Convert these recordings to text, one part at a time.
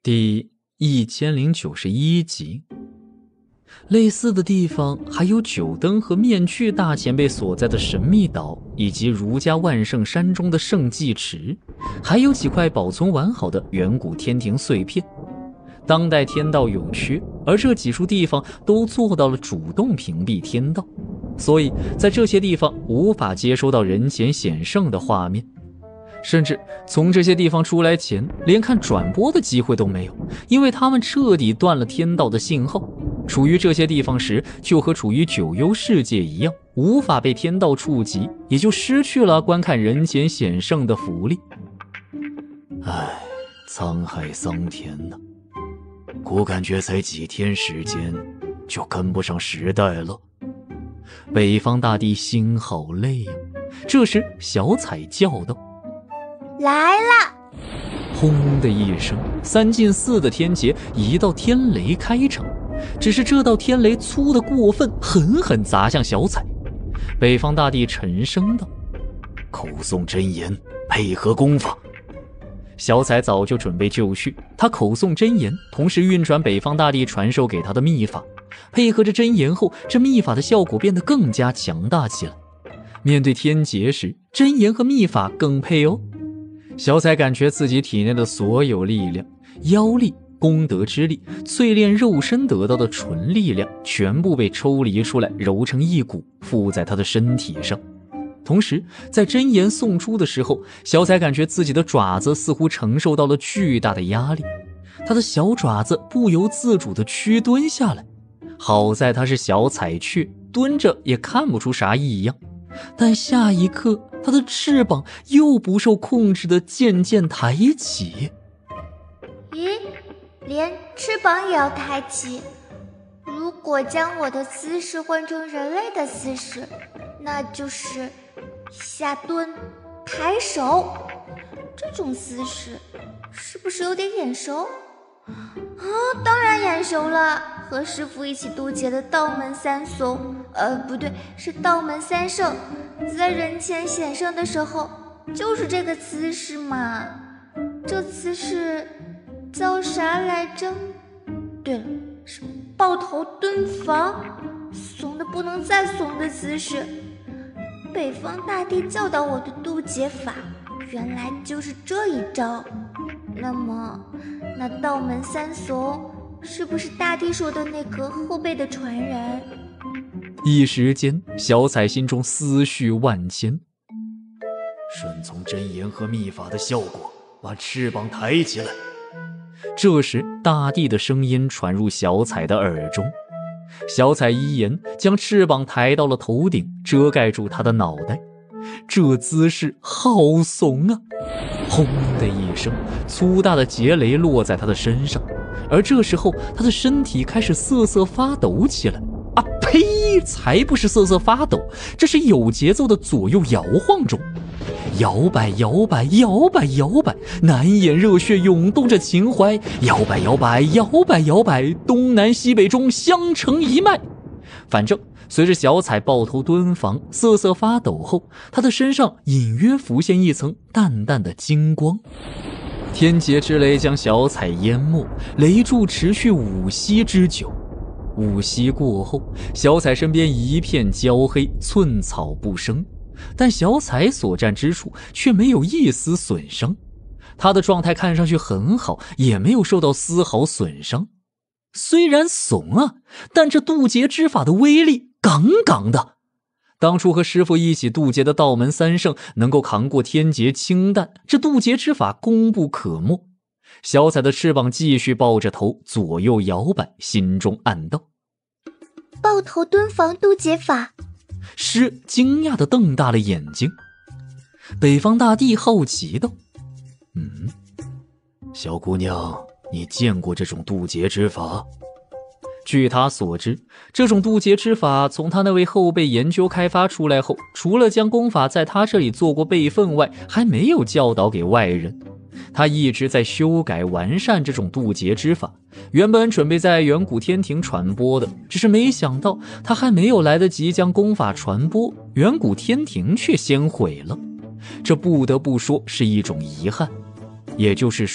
第1091集。类似的地方还有九灯和面具大前辈所在的神秘岛，以及儒家万圣山中的圣迹池，还有几块保存完好的远古天庭碎片。当代天道有缺，而这几处地方都做到了主动屏蔽天道，所以在这些地方无法接收到人前显圣的画面。甚至从这些地方出来前，连看转播的机会都没有，因为他们彻底断了天道的信号。处于这些地方时，就和处于九幽世界一样，无法被天道触及，也就失去了观看人前显圣的福利。唉，沧海桑田呐，我感觉才几天时间就跟不上时代了。北方大帝心好累呀。这时小彩叫道： 来了！ 轰的一声，3进4的天劫，一道天雷开场。只是这道天雷粗得过分，狠狠砸向小彩。北方大帝沉声道：口诵真言，配合功法。小彩早就准备就绪，他口诵真言，同时运转北方大帝传授给他的秘法，配合着真言后，这秘法的效果变得更加强大起来。面对天劫时，真言和秘法更配哦。小彩感觉自己体内的所有力量，妖力、功德之力、淬炼肉身得到的纯力量，全部被抽离出来，揉成一股，附在他的身体上。同时在真言诵出的时候，小彩感觉自己的爪子似乎承受到了巨大的压力，他的小爪子不由自主地屈蹲下来。好在他是小彩雀，蹲着也看不出啥异样，但下一刻他的翅膀又不受控制地渐渐抬起。 咦，连翅膀也要抬起？如果将我的姿势换成人类的姿势，那就是下蹲抬手。这种姿势是不是有点眼熟？当然眼熟了，和师父一起渡劫的道门三怂，不对，是道门三圣，在人前显圣的时候就是这个姿势嘛。这姿势叫啥来着？对了，是抱头蹲防，怂的不能再怂的姿势。北方大帝教导我的渡劫法，原来就是这一招。那么那道门三怂是不是大帝说的那个后辈的传人？ 一时间小彩心中思绪万千。顺从真言和秘法的效果，把翅膀抬起来。这时大帝的声音传入小彩的耳中，小彩依言将翅膀抬到了头顶，遮盖住他的脑袋。这姿势好怂啊！轰的一声，粗大的劫雷落在他的身上，而这时候他的身体开始瑟瑟发抖起来。啊呸！才不是瑟瑟发抖，这是有节奏的左右摇晃中，摇摆摇摆摇摆摇摆，难掩热血涌动着情怀，摇摆摇摆摇摆摇摆，东南西北中相承一脉。反正随着小彩抱头蹲防，瑟瑟发抖后，他的身上隐约浮现一层淡淡的金光。天劫之雷将小彩淹没，雷柱持续5息之久。5息过后，小彩身边一片焦黑，寸草不生，但小彩所站之处却没有一丝损伤。他的状态看上去很好，也没有受到丝毫损伤。虽然怂啊，但这渡劫之法的威力杠杠的。当初和师父一起渡劫的道门三圣能够扛过天劫清淡，这渡劫之法功不可没。小彩的翅膀继续抱着头左右摇摆，心中暗道： 抱头蹲防渡劫法。 师惊讶地瞪大了眼睛。北方大帝好奇道：小姑娘，你见过这种渡劫之法？据他所知，这种渡劫之法从他那位后辈研究开发出来后，除了将功法在他这里做过备份外，还没有教导给外人。他一直在修改完善这种渡劫之法，原本准备在远古天庭传播的，只是没想到他还没有来得及将功法传播，远古天庭却先毁了。这不得不说是一种遗憾。也就是说，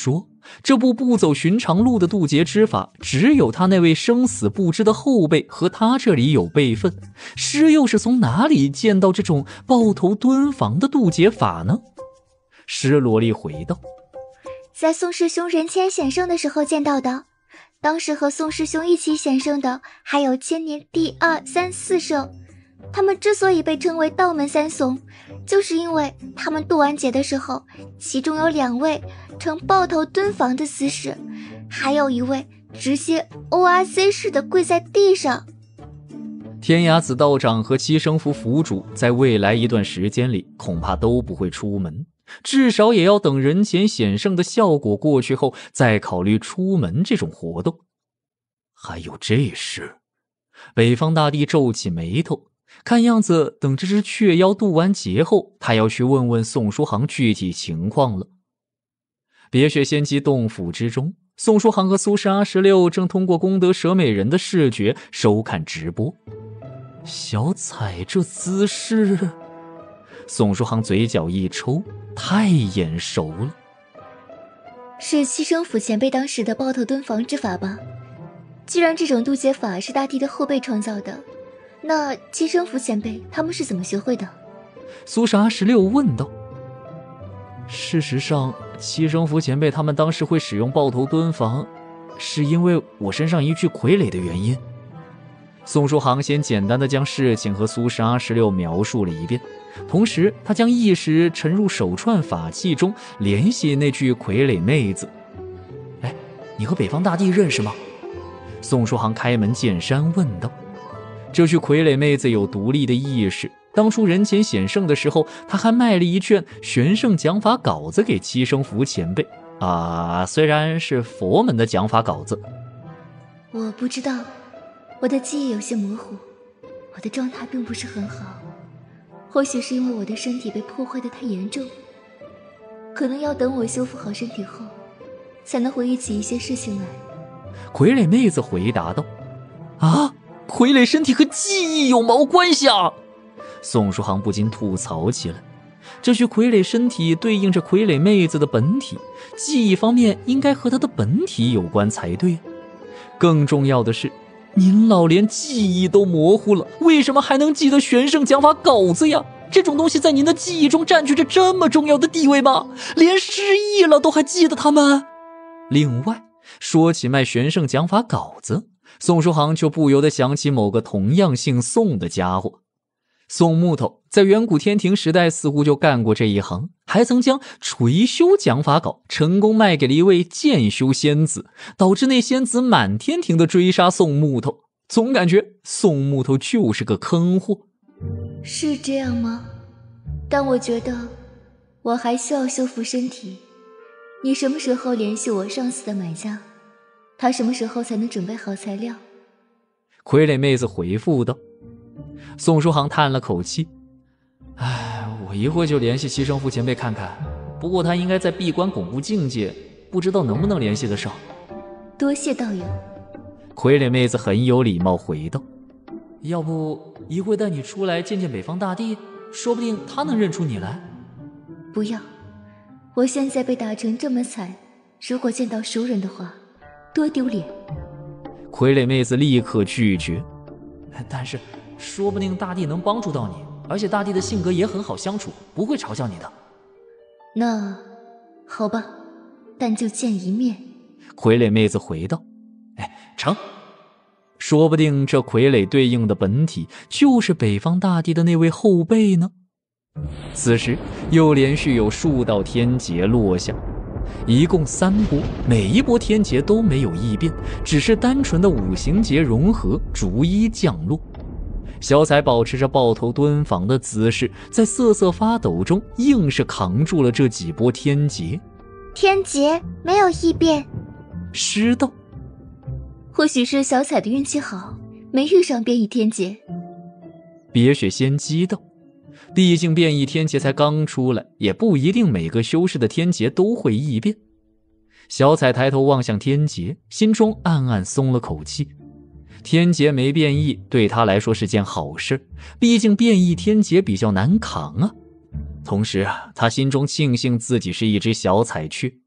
这部不走寻常路的渡劫之法，只有他那位生死不知的后辈和他这里有辈分。师又是从哪里见到这种抱头蹲房的渡劫法呢？师罗莉回道： 在宋师兄人前显圣的时候见到的。当时和宋师兄一起显圣的还有千年第二、三、四圣。他们之所以被称为道门三怂，就是因为他们渡完劫的时候，其中有2位呈抱头蹲房的姿势，还有1位直接 ORC 式的跪在地上。 天涯子道长和七生符府主在未来一段时间里恐怕都不会出门，至少也要等人前显圣的效果过去后再考虑出门这种活动。还有这事，北方大帝皱起眉头，看样子等这只雀妖渡完劫后，他要去问问宋书航具体情况了。别雪仙姬洞府之中，宋书航和苏轼26正通过功德舍美人的视觉收看直播。小彩这姿势，宋书航嘴角一抽，太眼熟了。 是七生府前辈当时的抱头蹲房之法吧？既然这种渡劫法是大帝的后辈创造的，那七生符前辈他们是怎么学会的？ 苏轼16问道。事实上，七生符前辈他们当时会使用抱头蹲房，是因为我身上一具傀儡的原因。宋书航先简单的将事情和苏轼16描述了一遍，同时他将意识沉入手串法器中，联系那具傀儡妹子。哎，你和北方大帝认识吗？宋书航开门见山问道。这具傀儡妹子有独立的意识，当初人前显圣的时候，她还卖了一卷玄圣讲法稿子给七生符前辈虽然是佛门的讲法稿子。 我不知道，我的记忆有些模糊，我的状态并不是很好，或许是因为我的身体被破坏得太严重，可能要等我修复好身体后，才能回忆起一些事情来。 傀儡妹子回答道。傀儡身体和记忆有毛关系啊！宋书航不禁吐槽起来。这具傀儡身体对应着傀儡妹子的本体，记忆方面应该和她的本体有关才对。更重要的是，您老连记忆都模糊了，为什么还能记得玄圣讲法稿子呀？这种东西在您的记忆中占据着这么重要的地位吗？连失忆了都还记得他们？另外，说起卖玄圣讲法稿子，宋书航就不由得想起某个同样姓宋的家伙。宋木头在远古天庭时代似乎就干过这一行，还曾将垂修讲法稿成功卖给了一位剑修仙子，导致那仙子满天庭的追杀宋木头。总感觉宋木头就是个坑货。 是这样吗？但我觉得我还需要修复身体。你什么时候联系我上次的买家？他什么时候才能准备好材料？ 傀儡妹子回复道。宋书航叹了口气，我一会就联系七生符前辈看看，不过他应该在闭关巩固境界，不知道能不能联系得上。 多谢道友。 傀儡妹子很有礼貌回道，要不一会带你出来见见北方大帝，说不定他能认出你来。 不要，我现在被打成这么惨，如果见到熟人的话，多丢脸。 傀儡妹子立刻拒绝，但是说不定大帝能帮助到你，而且大帝的性格也很好相处，不会嘲笑你的。 那好吧，但就见一面。 傀儡妹子回道，成。说不定这傀儡对应的本体就是北方大帝的那位后辈呢。此时又连续有数道天劫落下，一共3波，每一波天劫都没有异变，只是单纯的五行劫融合，逐一降落。小彩保持着抱头蹲房的姿势，在瑟瑟发抖中硬是扛住了这几波天劫。 天劫没有异变。 师道， 或许是小彩的运气好，没遇上变异天劫。 别雪仙姬道，毕竟变异天劫才刚出来，也不一定每个修士的天劫都会异变。小彩抬头望向天劫，心中暗暗松了口气。天劫没变异对他来说是件好事，毕竟变异天劫比较难扛啊。同时他心中庆幸自己是一只小彩雀，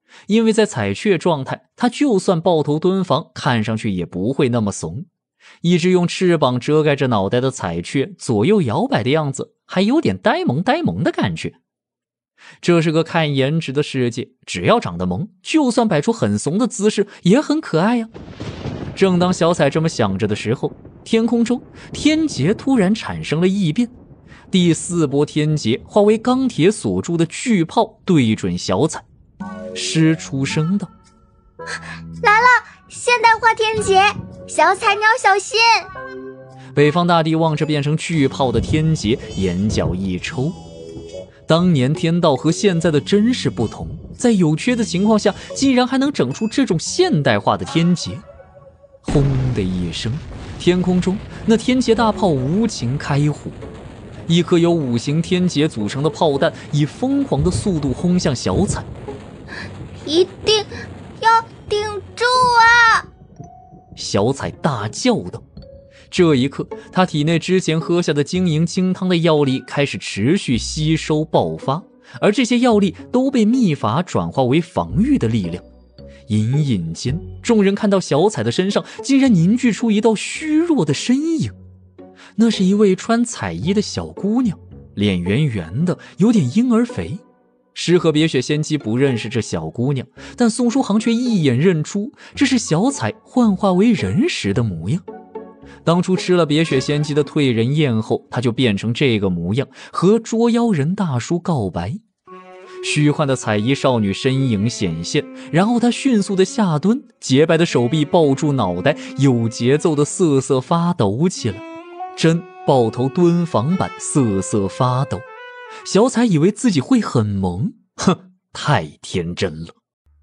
因为在采雀状态，它就算抱头蹲防，看上去也不会那么怂。一只用翅膀遮盖着脑袋的彩雀左右摇摆的样子，还有点呆萌的感觉。这是个看颜值的世界，只要长得萌，就算摆出很怂的姿势也很可爱呀。正当小彩这么想着的时候，天空中天劫突然产生了异变，第4波天劫化为钢铁锁住的巨炮，对准小彩。师出声道： 来了，现代化天劫，小彩鸟小心！ 北方大帝望着变成巨炮的天劫，眼角一抽。当年天道和现在的真是不同，在有缺的情况下，竟然还能整出这种现代化的天劫。轰的一声，天空中那天劫大炮无情开火，一颗由5型天劫组成的炮弹以疯狂的速度轰向小彩。 一定要顶住啊！ 小彩大叫道。这一刻，他体内之前喝下的晶莹清汤的药力开始持续吸收爆发，而这些药力都被秘法转化为防御的力量。隐隐间，众人看到小彩的身上竟然凝聚出一道虚弱的身影，那是一位穿彩衣的小姑娘，脸圆圆的，有点婴儿肥。诗和别雪仙姬不认识这小姑娘，但宋书航却一眼认出这是小彩幻化为人时的模样。当初吃了别雪仙姬的退人宴后，他就变成这个模样，和捉妖人大叔告白。虚幻的彩衣少女身影显现，然后她迅速的下蹲，洁白的手臂抱住脑袋，有节奏的瑟瑟发抖起来。真抱头蹲防版瑟瑟发抖。小彩以为自己会很萌，哼，太天真了。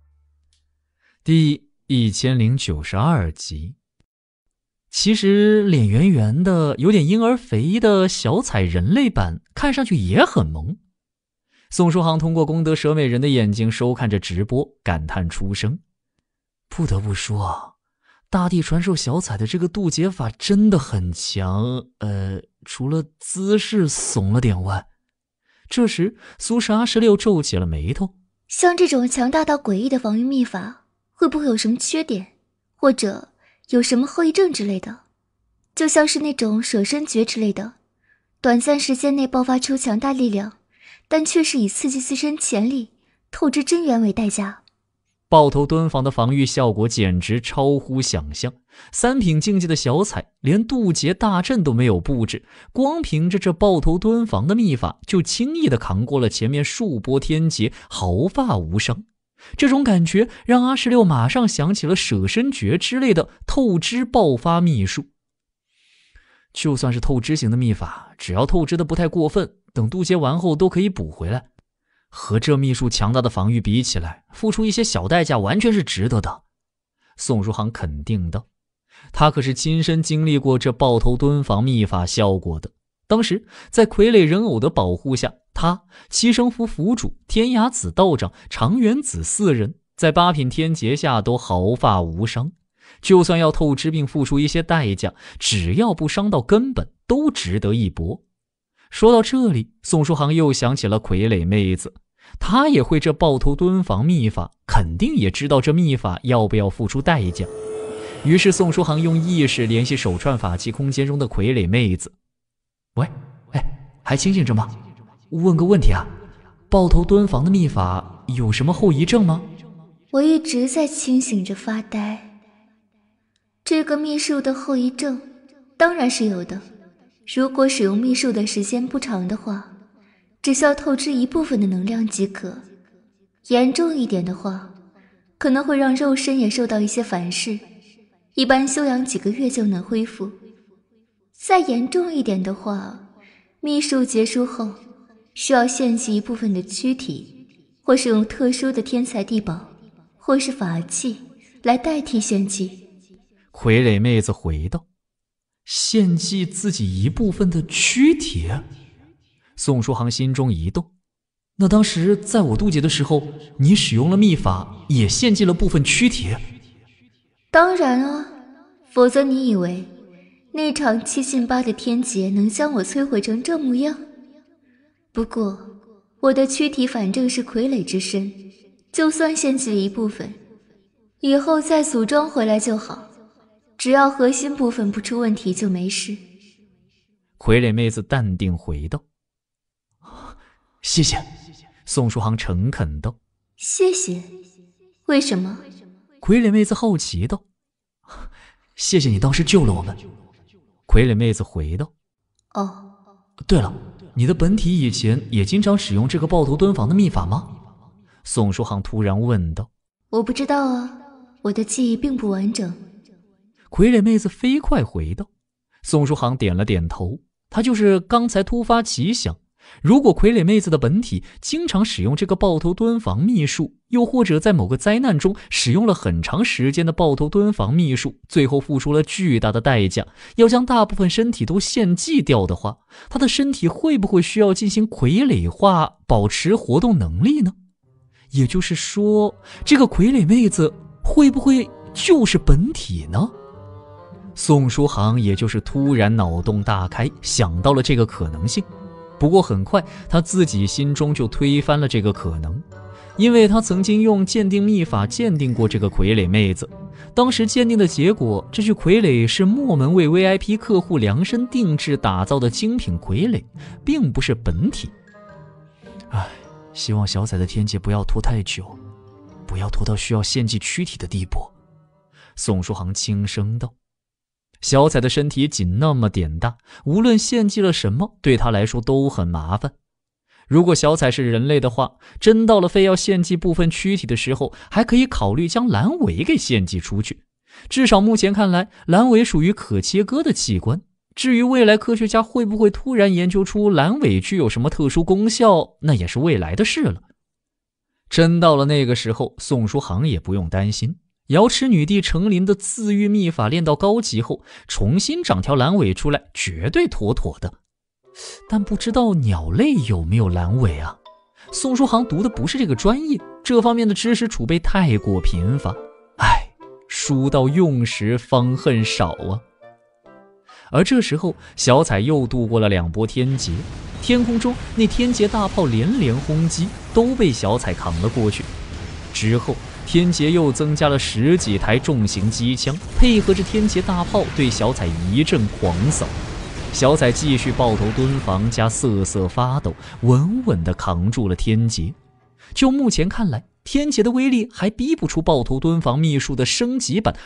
第1092集。其实脸圆圆的有点婴儿肥的小彩人类版看上去也很萌。宋书航通过功德蛇美人的眼睛收看着直播，感叹出声：不得不说，大地传授小彩的这个渡劫法真的很强，除了姿势怂了点外。这时苏轼26皱起了眉头， 像这种强大到诡异的防御秘法，会不会有什么缺点，或者有什么后遗症之类的？就像是那种舍身诀之类的，短暂时间内爆发出强大力量，但却是以刺激自身潜力、透支真元为代价。 抱头蹲防的防御效果简直超乎想象，3品境界的小彩连渡劫大阵都没有布置，光凭着这抱头蹲防的秘法就轻易地扛过了前面数波天劫，毫发无伤。这种感觉让阿16马上想起了舍身诀之类的透支爆发秘术。就算是透支型的秘法，只要透支的不太过分，等渡劫完后都可以补回来。和这秘术强大的防御比起来，付出一些小代价完全是值得的。宋书航肯定道，他可是亲身经历过这抱头蹲防秘法效果的。当时在傀儡人偶的保护下，他、七生符符主、天涯子道长、长元子4人在8品天劫下都毫发无伤。就算要透支并付出一些代价，只要不伤到根本，都值得一搏。说到这里，宋书航又想起了傀儡妹子，她也会这抱头蹲防秘法，肯定也知道这秘法要不要付出代价。于是宋书航用意识联系手串法器空间中的傀儡妹子。喂，还清醒着吗？问个问题啊，抱头蹲防的秘法有什么后遗症吗？ 我一直在清醒着发呆。这个秘术的后遗症当然是有的，如果使用秘术的时间不长的话，只需要透支一部分的能量即可。严重一点的话，可能会让肉身也受到一些反噬，一般休养几个月就能恢复。再严重一点的话，秘术结束后需要献祭一部分的躯体，或是用特殊的天材地宝或是法器来代替献祭。 傀儡妹子回道，献祭自己一部分的躯体？宋书航心中一动，那当时在我渡劫的时候，你使用了秘法也献祭了部分躯体？ 当然啊，否则你以为那场7进8的天劫能将我摧毁成这模样？不过我的躯体反正是傀儡之身， 就算献祭了一部分，以后再组装回来就好，只要核心部分不出问题就没事。 傀儡妹子淡定回道：谢谢。宋书航诚恳道： 谢谢？为什么？ 傀儡妹子好奇道：谢谢你当时救了我们。傀儡妹子回道： 哦， 对了，你的本体以前也经常使用这个抱头蹲防的秘法吗？宋书航突然问道。 我不知道啊，我的记忆并不完整。 傀儡妹子飞快回道。宋书航点了点头，他就是刚才突发奇想，如果傀儡妹子的本体经常使用这个抱头蹲防秘术，又或者在某个灾难中使用了很长时间的抱头蹲防秘术，最后付出了巨大的代价，要将大部分身体都献祭掉的话，他的身体会不会需要进行傀儡化，保持活动能力呢？也就是说，这个傀儡妹子会不会就是本体呢？宋书航也就是突然脑洞大开，想到了这个可能性。不过很快他自己心中就推翻了这个可能，因为他曾经用鉴定秘法鉴定过这个傀儡妹子，当时鉴定的结果，这具傀儡是莫门为 VIP 客户量身定制打造的精品傀儡，并不是本体。希望小仔的天劫不要拖太久，不要拖到需要献祭躯体的地步。宋书航轻声道。小仔的身体仅那么点大，无论献祭了什么，对他来说都很麻烦。如果小仔是人类的话，真到了非要献祭部分躯体的时候，还可以考虑将阑尾给献祭出去。至少目前看来，阑尾属于可切割的器官。至于未来科学家会不会突然研究出阑尾具有什么特殊功效，那也是未来的事了。真到了那个时候，宋书航也不用担心。瑶池女帝成林的自愈秘法练到高级后，重新长条阑尾出来，绝对妥妥的。但不知道鸟类有没有阑尾啊？宋书航读的不是这个专业，这方面的知识储备太过贫乏。书到用时方恨少啊。而这时候，小彩又度过了2波天劫，天空中那天劫大炮连连轰击，都被小彩扛了过去。之后天劫又增加了10几台重型机枪，配合着天劫大炮对小彩一阵狂扫。小彩继续抱头蹲防加瑟瑟发抖，稳稳地扛住了天劫。就目前看来，天劫的威力还逼不出抱头蹲防秘术的升级版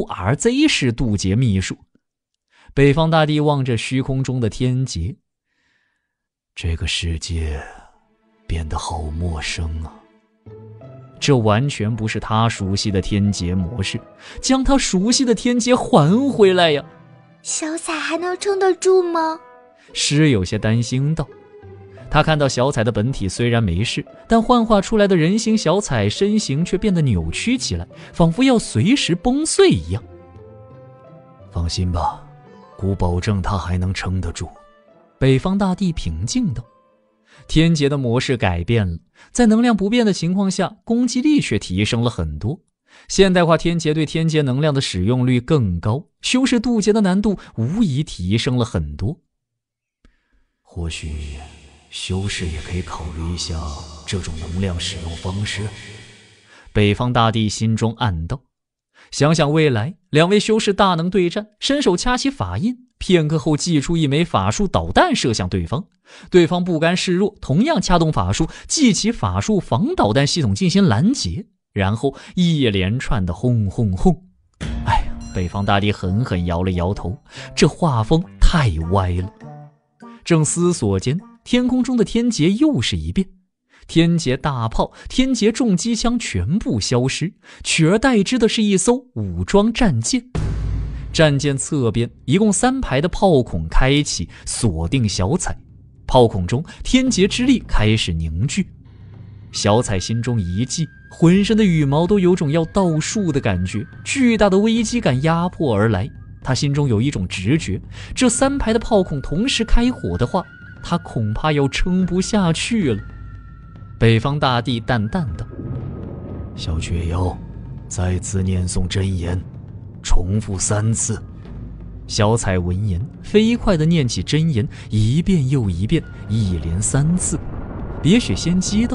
ORZ 式渡劫秘术。北方大帝望着虚空中的天劫，这个世界变得好陌生啊。这完全不是他熟悉的天劫模式，将他熟悉的天劫还回来呀！ 小彩还能撑得住吗？ 诗有些担心道。他看到小彩的本体虽然没事，但幻化出来的人形小彩身形却变得扭曲起来，仿佛要随时崩碎一样。放心吧，姑保证他还能撑得住。北方大帝平静道。天劫的模式改变了，在能量不变的情况下，攻击力却提升了很多。现代化天劫对天劫能量的使用率更高，修士渡劫的难度无疑提升了很多。或许修士也可以考虑一下这种能量使用方式。北方大帝心中暗道。想想未来2位修士大能对战，伸手掐起法印，片刻后祭出一枚法术导弹射向对方，对方不甘示弱，同样掐动法术，记起法术防导弹系统进行拦截，然后一连串的轰轰轰。北方大帝狠狠摇了摇头，这画风太歪了。正思索间，天空中的天劫又是一变，天劫大炮、天劫重机枪全部消失，取而代之的是一艘武装战舰。战舰侧边一共3排的炮孔开启，锁定小彩。炮孔中天劫之力开始凝聚。小彩心中一悸，浑身的羽毛都有种要倒数的感觉，巨大的危机感压迫而来。他心中有一种直觉，这3排的炮孔同时开火的话，他恐怕要撑不下去了。北方大帝淡淡道：小雀妖，再次念诵真言，重复3次。小彩闻言，飞快地念起真言，一遍又一遍，一连3次。别雪仙姬道：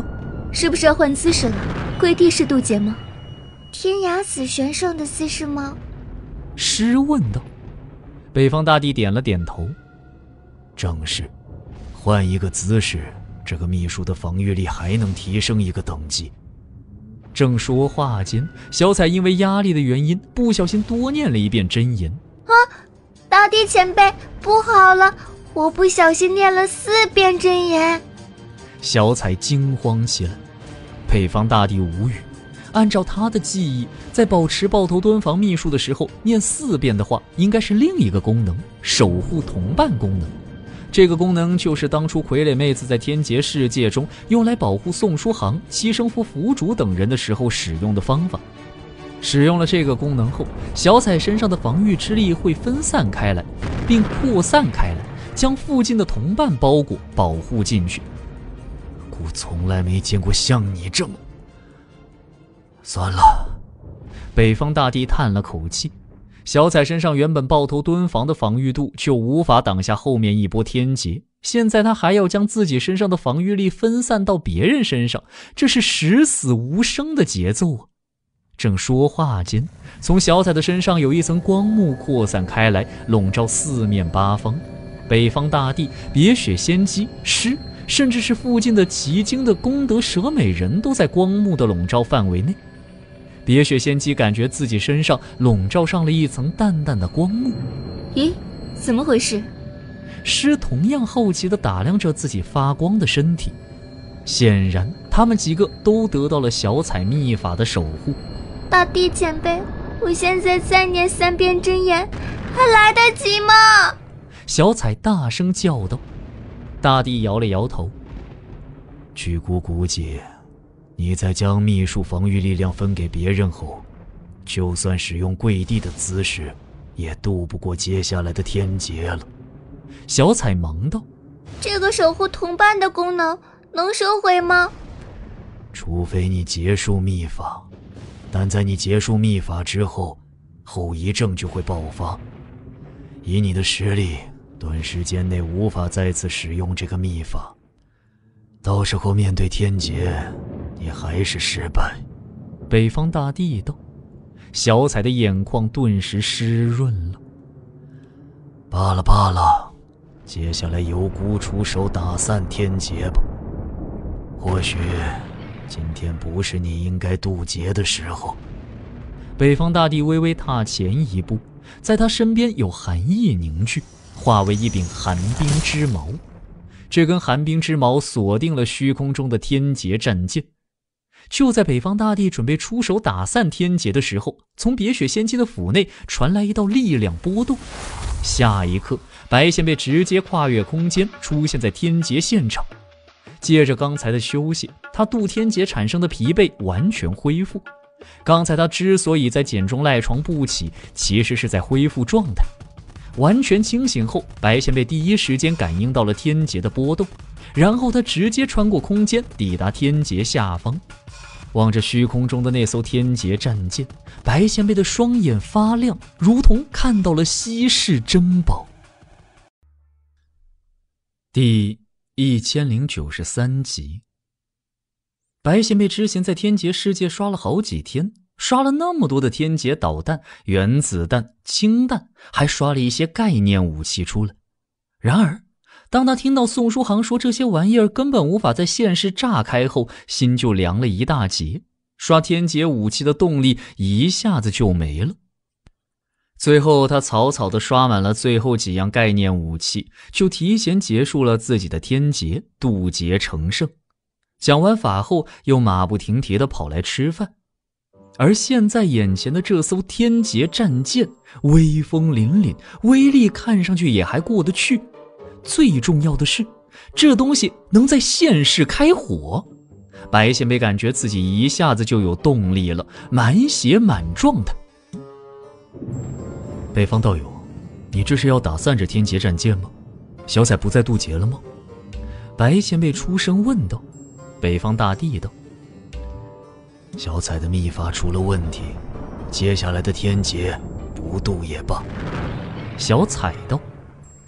是不是要换姿势了？跪地式渡劫吗？ 天涯死神上的姿势吗？ 诗问道。北方大帝点了点头。正是，换一个姿势，这个秘术的防御力还能提升一个等级。正说话间，小彩因为压力的原因，不小心多念了一遍真言。 啊，大帝前辈，不好了，我不小心念了4遍真言。 小彩惊慌起来。北方大帝无语，按照他的记忆，在保持抱头蹲防秘术的时候，念4遍的话，应该是另一个功能——守护同伴功能。这个功能就是当初傀儡妹子在天劫世界中用来保护宋书航、七生符府主等人的时候使用的方法。使用了这个功能后，小彩身上的防御之力会分散开来，并扩散开来，将附近的同伴包裹保护进去。我从来没见过像你这么……算了。北方大帝叹了口气。小彩身上原本抱头蹲防的防御度就无法挡下后面一波天劫，现在他还要将自己身上的防御力分散到别人身上，这是十死无生的节奏啊！正说话间，从小彩的身上有一层光幕扩散开来，笼罩四面八方。北方大帝、别雪仙姬、诗，甚至是附近的奇经的功德蛇美人都在光幕的笼罩范围内。别雪仙姬感觉自己身上笼罩上了一层淡淡的光幕。 咦，怎么回事？ 诗同样好奇地打量着自己发光的身体。显然他们几个都得到了小彩秘法的守护。 大帝前辈，我现在再念3遍真言还来得及吗？ 小彩大声叫道。大帝摇了摇头。据姑估计，你在将秘术防御力量分给别人后，就算使用跪地的姿势，也渡不过接下来的天劫了。小彩忙道。 这个守护同伴的功能能收回吗？ 除非你结束秘法，但在你结束秘法之后，后遗症就会爆发。以你的实力，短时间内无法再次使用这个秘法，到时候面对天劫，你还是失败。北方大帝道。小彩的眼眶顿时湿润了。罢了罢了，接下来由姑出手打散天劫吧。或许今天不是你应该渡劫的时候。北方大帝微微踏前一步，在他身边有寒意凝聚，化为一柄寒冰之矛。这根寒冰之矛锁定了虚空中的天劫战剑。就在北方大帝准备出手打散天劫的时候，从别雪仙姬的府内传来一道力量波动。下一刻，白仙贝直接跨越空间，出现在天劫现场。借着刚才的休息，他渡天劫产生的疲惫完全恢复。刚才他之所以在茧中赖床不起，其实是在恢复状态。完全清醒后，白仙贝第一时间感应到了天劫的波动，然后他直接穿过空间，抵达天劫下方。望着虚空中的那艘天劫战舰，白仙贝的双眼发亮，如同看到了稀世珍宝。第1093集。白仙贝之前在天劫世界刷了好几天，刷了那么多的天劫导弹、原子弹、氢弹，还刷了一些概念武器出来。然而当他听到宋书航说这些玩意儿根本无法在现世炸开后，心就凉了一大截，刷天劫武器的动力一下子就没了。最后他草草地刷满了最后几样概念武器，就提前结束了自己的天劫，渡劫成圣。讲完法后，又马不停蹄地跑来吃饭。而现在眼前的这艘天劫战舰威风凛凛，威力看上去也还过得去。最重要的是，这东西能在现世开火。白仙贝感觉自己一下子就有动力了，满血满状态。北方道友，你这是要打散这天劫战舰吗？小彩不再渡劫了吗？白仙贝出声问道。北方大帝道。小彩的秘法出了问题，接下来的天劫不渡也罢。小彩道。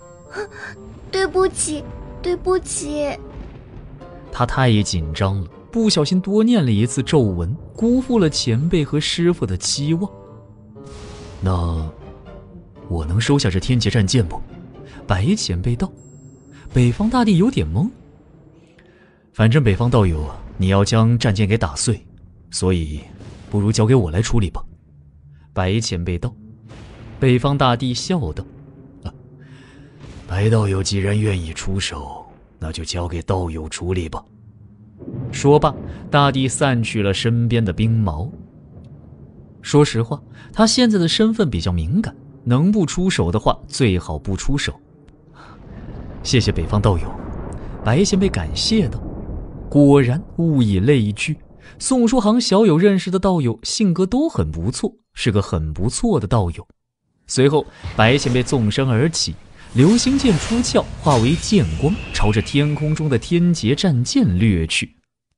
对不起，对不起。 他太紧张了， 不小心多念了一次咒文，辜负了前辈和师傅的期望。那我能收下这天劫战剑不？白前辈道。北方大帝有点懵。反正北方道友你要将战剑给打碎，所以不如交给我来处理吧。白前辈道。北方大帝笑道：白道友既然愿意出手，那就交给道友处理吧。说罢，大帝散去了身边的冰矛。说实话，他现在的身份比较敏感，能不出手的话最好不出手。谢谢北方道友。白前辈感谢道。果然物以类聚，宋书航小友认识的道友性格都很不错，是个很不错的道友。随后白前辈纵身而起，流星剑出鞘，化为剑光，朝着天空中的天劫战舰掠去。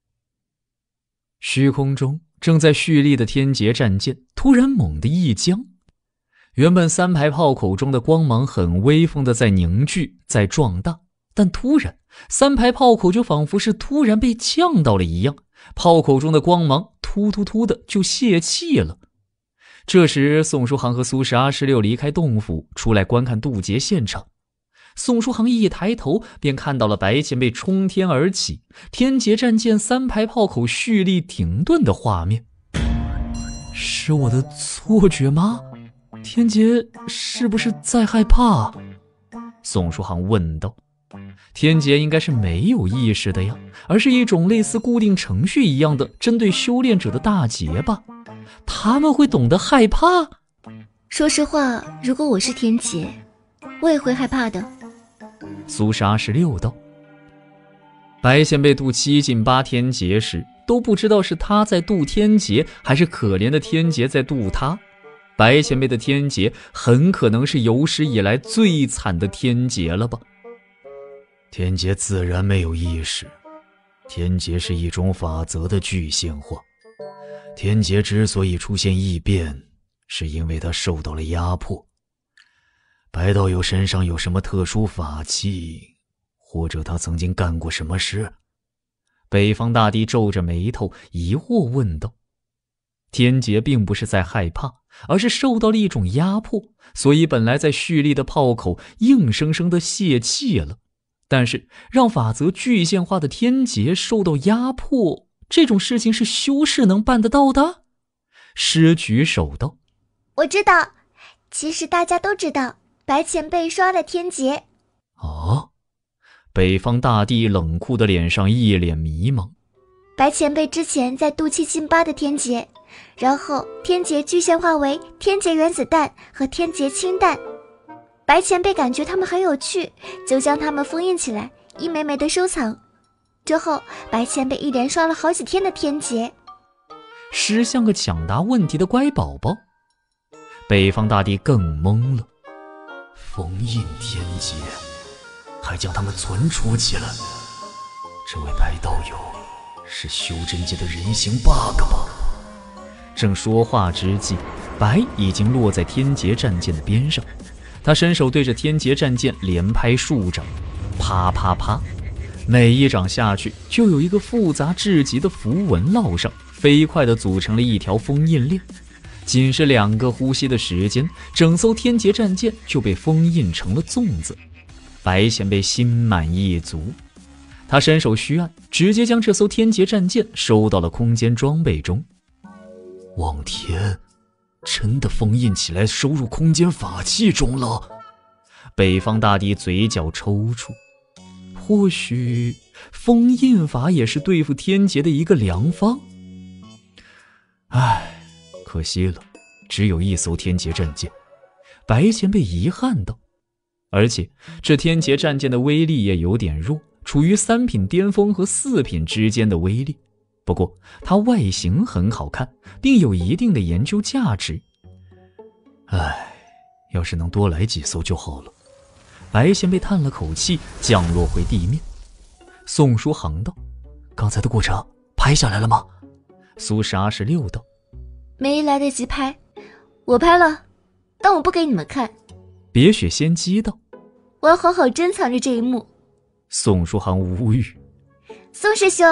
虚空中正在蓄力的天劫战舰突然猛地一僵，原本3排炮口中的光芒很威风的在凝聚，在壮大，但突然3排炮口就仿佛是突然被呛到了一样，炮口中的光芒突突突的就泄气了。这时宋书航和苏轼26离开洞府，出来观看渡劫现场。宋书航一抬头便看到了白前辈冲天而起，天劫战舰3排炮口蓄力停顿的画面。是我的错觉吗？天劫是不是在害怕？宋书航问道。天劫应该是没有意识的呀，而是一种类似固定程序一样的针对修炼者的大劫吧。他们会懂得害怕？ 说实话，如果我是天劫，我也会害怕的。 苏轼26道。白前辈渡7进8天劫时，都不知道是他在渡天劫，还是可怜的天劫在渡他。白前辈的天劫很可能是有史以来最惨的天劫了吧。天劫自然没有意识，天劫是一种法则的具现化。天劫之所以出现异变，是因为他受到了压迫。白道友身上有什么特殊法器，或者他曾经干过什么事？北方大帝皱着眉头疑惑问道。天劫并不是在害怕，而是受到了一种压迫，所以本来在蓄力的炮口硬生生地泄气了。但是让法则具现化的天劫受到压迫，这种事情是修士能办得到的？师举手道： 我知道，其实大家都知道，白前辈刷了天劫。 哦，北方大帝冷酷的脸上一脸迷茫。 白前辈之前在渡7进8的天劫，然后天劫具现化为天劫原子弹和天劫氢弹。白前辈感觉他们很有趣，就将他们封印起来，一枚枚的收藏。之后白前辈一连刷了好几天的天劫。 师像个抢答问题的乖宝宝。北方大帝更懵了。封印天劫，还将他们存储起来。这位白道友是修真界的人形 bug 吧？正说话之际，白已经落在天劫战舰的边上。他伸手对着天劫战舰连拍数掌，啪啪啪，每一掌下去就有一个复杂至极的符文烙上，飞快地组成了一条封印链。仅是2个呼吸的时间，整艘天劫战舰就被封印成了粽子。白前辈心满意足，他伸手虚按，直接将这艘天劫战舰收到了空间装备中。望天，真的封印起来收入空间法器中了。北方大帝嘴角抽搐，或许封印法也是对付天劫的一个良方。唉，可惜了，只有一艘天劫战舰。白前辈遗憾道。而且这天劫战舰的威力也有点弱，处于3品巅峰和4品之间的威力。不过它外形很好看，并有一定的研究价值。唉，要是能多来几艘就好了。白前辈叹了口气，降落回地面。宋书航道：刚才的过程拍下来了吗？苏轼26道： 没来得及拍，我拍了，但我不给你们看。 别雪仙姬道： 我要好好珍藏着这一幕。 宋书航无语： 宋师兄，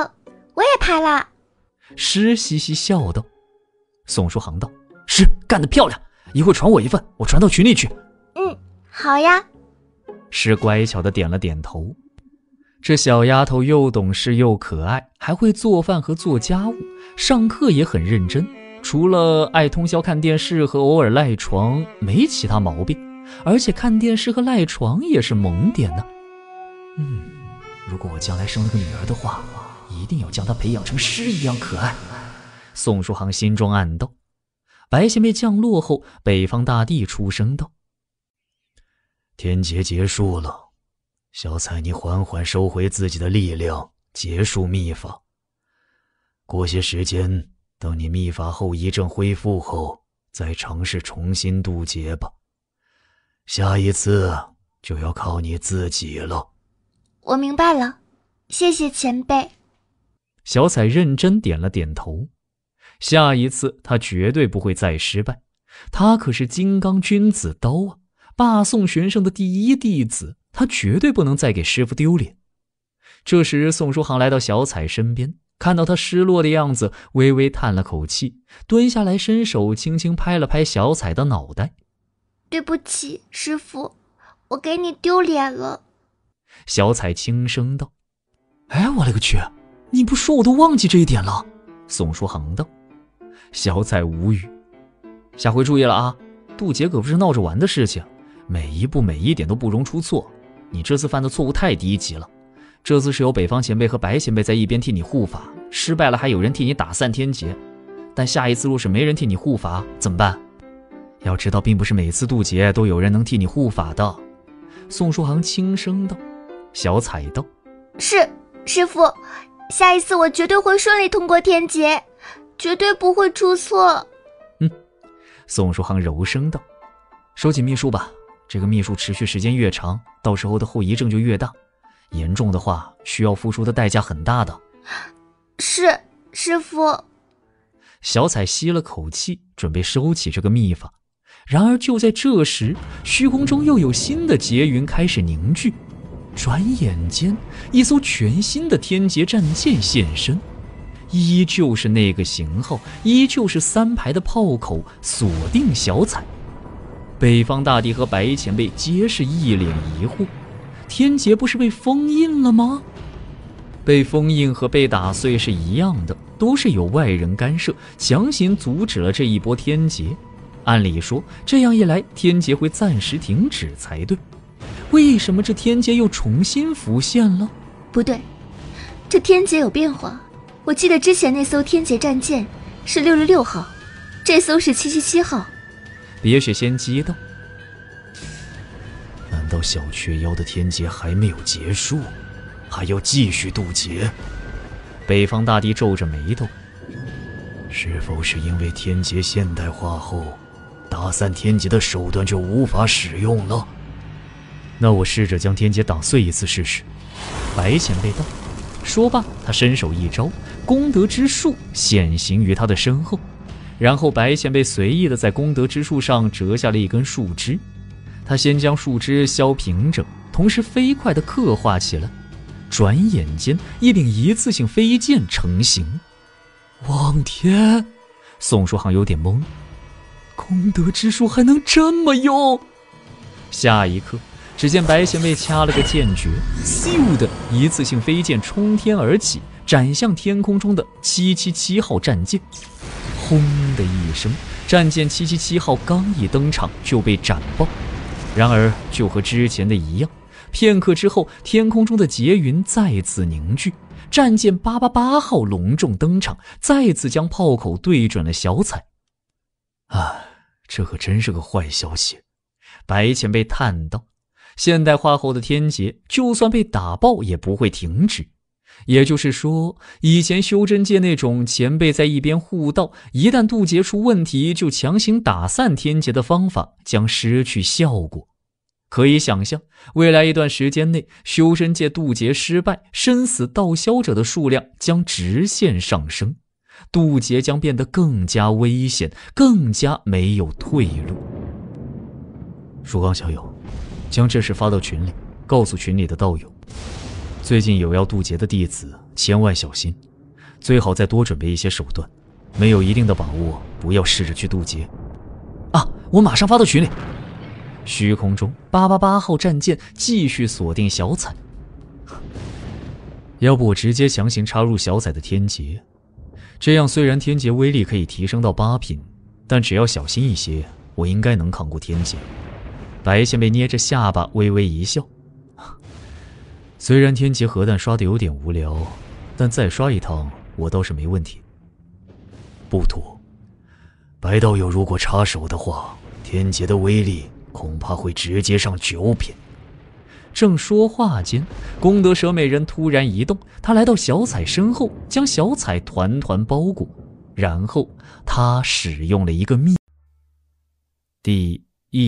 我也拍了。 诗嘻嘻笑道。宋书航道：是，干得漂亮，一会儿传我一份，我传到群里去。 好呀。 诗乖巧地点了点头。这小丫头又懂事又可爱，还会做饭和做家务，上课也很认真，除了爱通宵看电视和偶尔赖床，没其他毛病，而且看电视和赖床也是萌点呢。如果我将来生了个女儿的话，一定要将她培养成诗一样可爱。宋书航心中暗道。白仙贝降落后，北方大帝出声道：天劫结束了，小彩你缓缓收回自己的力量，结束秘法。过些时间，等你秘法后遗症恢复后，再尝试重新渡劫吧。下一次就要靠你自己了。 我明白了，谢谢前辈。 小彩认真点了点头。下一次他绝对不会再失败，他可是金刚君子刀啊，霸宋玄圣的第一弟子，他绝对不能再给师父丢脸。这时宋书航来到小彩身边，看到他失落的样子，微微叹了口气，蹲下来伸手轻轻拍了拍小彩的脑袋。 对不起，师父，我给你丢脸了。 小彩轻声道。哎，我勒个去，你不说我都忘记这一点了。宋书航道。小彩无语。下回注意了啊，渡劫可不是闹着玩的事情，每一步每一点都不容出错。你这次犯的错误太低级了，这次是有北方前辈和白前辈在一边替你护法，失败了还有人替你打散天劫，但下一次若是没人替你护法怎么办？要知道并不是每次渡劫都有人能替你护法的。宋书航轻声道。小彩道： 是，师父，下一次我绝对会顺利通过天劫，绝对不会出错。 宋书航柔声道。收紧秘术吧，这个秘术持续时间越长，到时候的后遗症就越大，严重的话需要付出的代价很大的。 是，师父。 小彩吸了口气，准备收起这个秘法。然而就在这时，虚空中又有新的劫云开始凝聚，转眼间一艘全新的天劫战舰现身，依旧是那个型号，依旧是3排的炮口锁定小彩。北方大帝和白前辈皆是一脸疑惑，天劫不是被封印了吗？被封印和被打碎是一样的，都是有外人干涉，强行阻止了这一波天劫。按理说这样一来，天劫会暂时停止才对，为什么这天劫又重新浮现了？ 不对，这天劫有变化。我记得之前那艘天劫战舰是666号，这艘是777号。 别雪仙激道：难道小雀妖的天劫还没有结束，还要继续渡劫？北方大帝皱着眉头，是否是因为天劫现代化后，打散天劫的手段就无法使用了？那我试着将天劫打碎一次试试。白前辈道。说罢，他伸手一招，功德之树显形于他的身后，然后白前辈随意地在功德之树上折下了一根树枝。他先将树枝削平整，同时飞快地刻画起来。转眼间，一柄一次性飞剑成型。望天！宋书航有点懵，功德之树还能这么用？下一刻，只见白前辈掐了个剑诀，咻的一次性飞剑冲天而起，斩向天空中的777号战舰。轰的一声，战舰777号刚一登场就被斩爆。然而就和之前的一样，片刻之后，天空中的劫云再次凝聚，战舰888号隆重登场，再次将炮口对准了小彩。这可真是个坏消息，白前辈叹道。现代化后的天劫，就算被打爆也不会停止。也就是说，以前修真界那种前辈在一边护道，一旦渡劫出问题就强行打散天劫的方法将失去效果。可以想象，未来一段时间内，修真界渡劫失败、生死道消者的数量将直线上升，渡劫将变得更加危险，更加没有退路。蜀刚小友，将这事发到群里，告诉群里的道友，最近有要渡劫的弟子千万小心， 最好再多准备一些手段，没有一定的把握，不要试着去渡劫。啊，我马上发到群里。虚空中888号战舰继续锁定小彩。要不我直接强行插入小彩的天劫，这样虽然天劫威力可以提升到8品，但只要小心一些，我应该能扛过天劫。白仙贝捏着下巴微微一笑，虽然天劫核弹刷得有点无聊，但再刷一趟我倒是没问题。不妥，白道友如果插手的话，天劫的威力恐怕会直接上9品。正说话间，功德蛇美人突然移动，他来到小彩身后，将小彩团团包裹，然后他使用了一个秘。第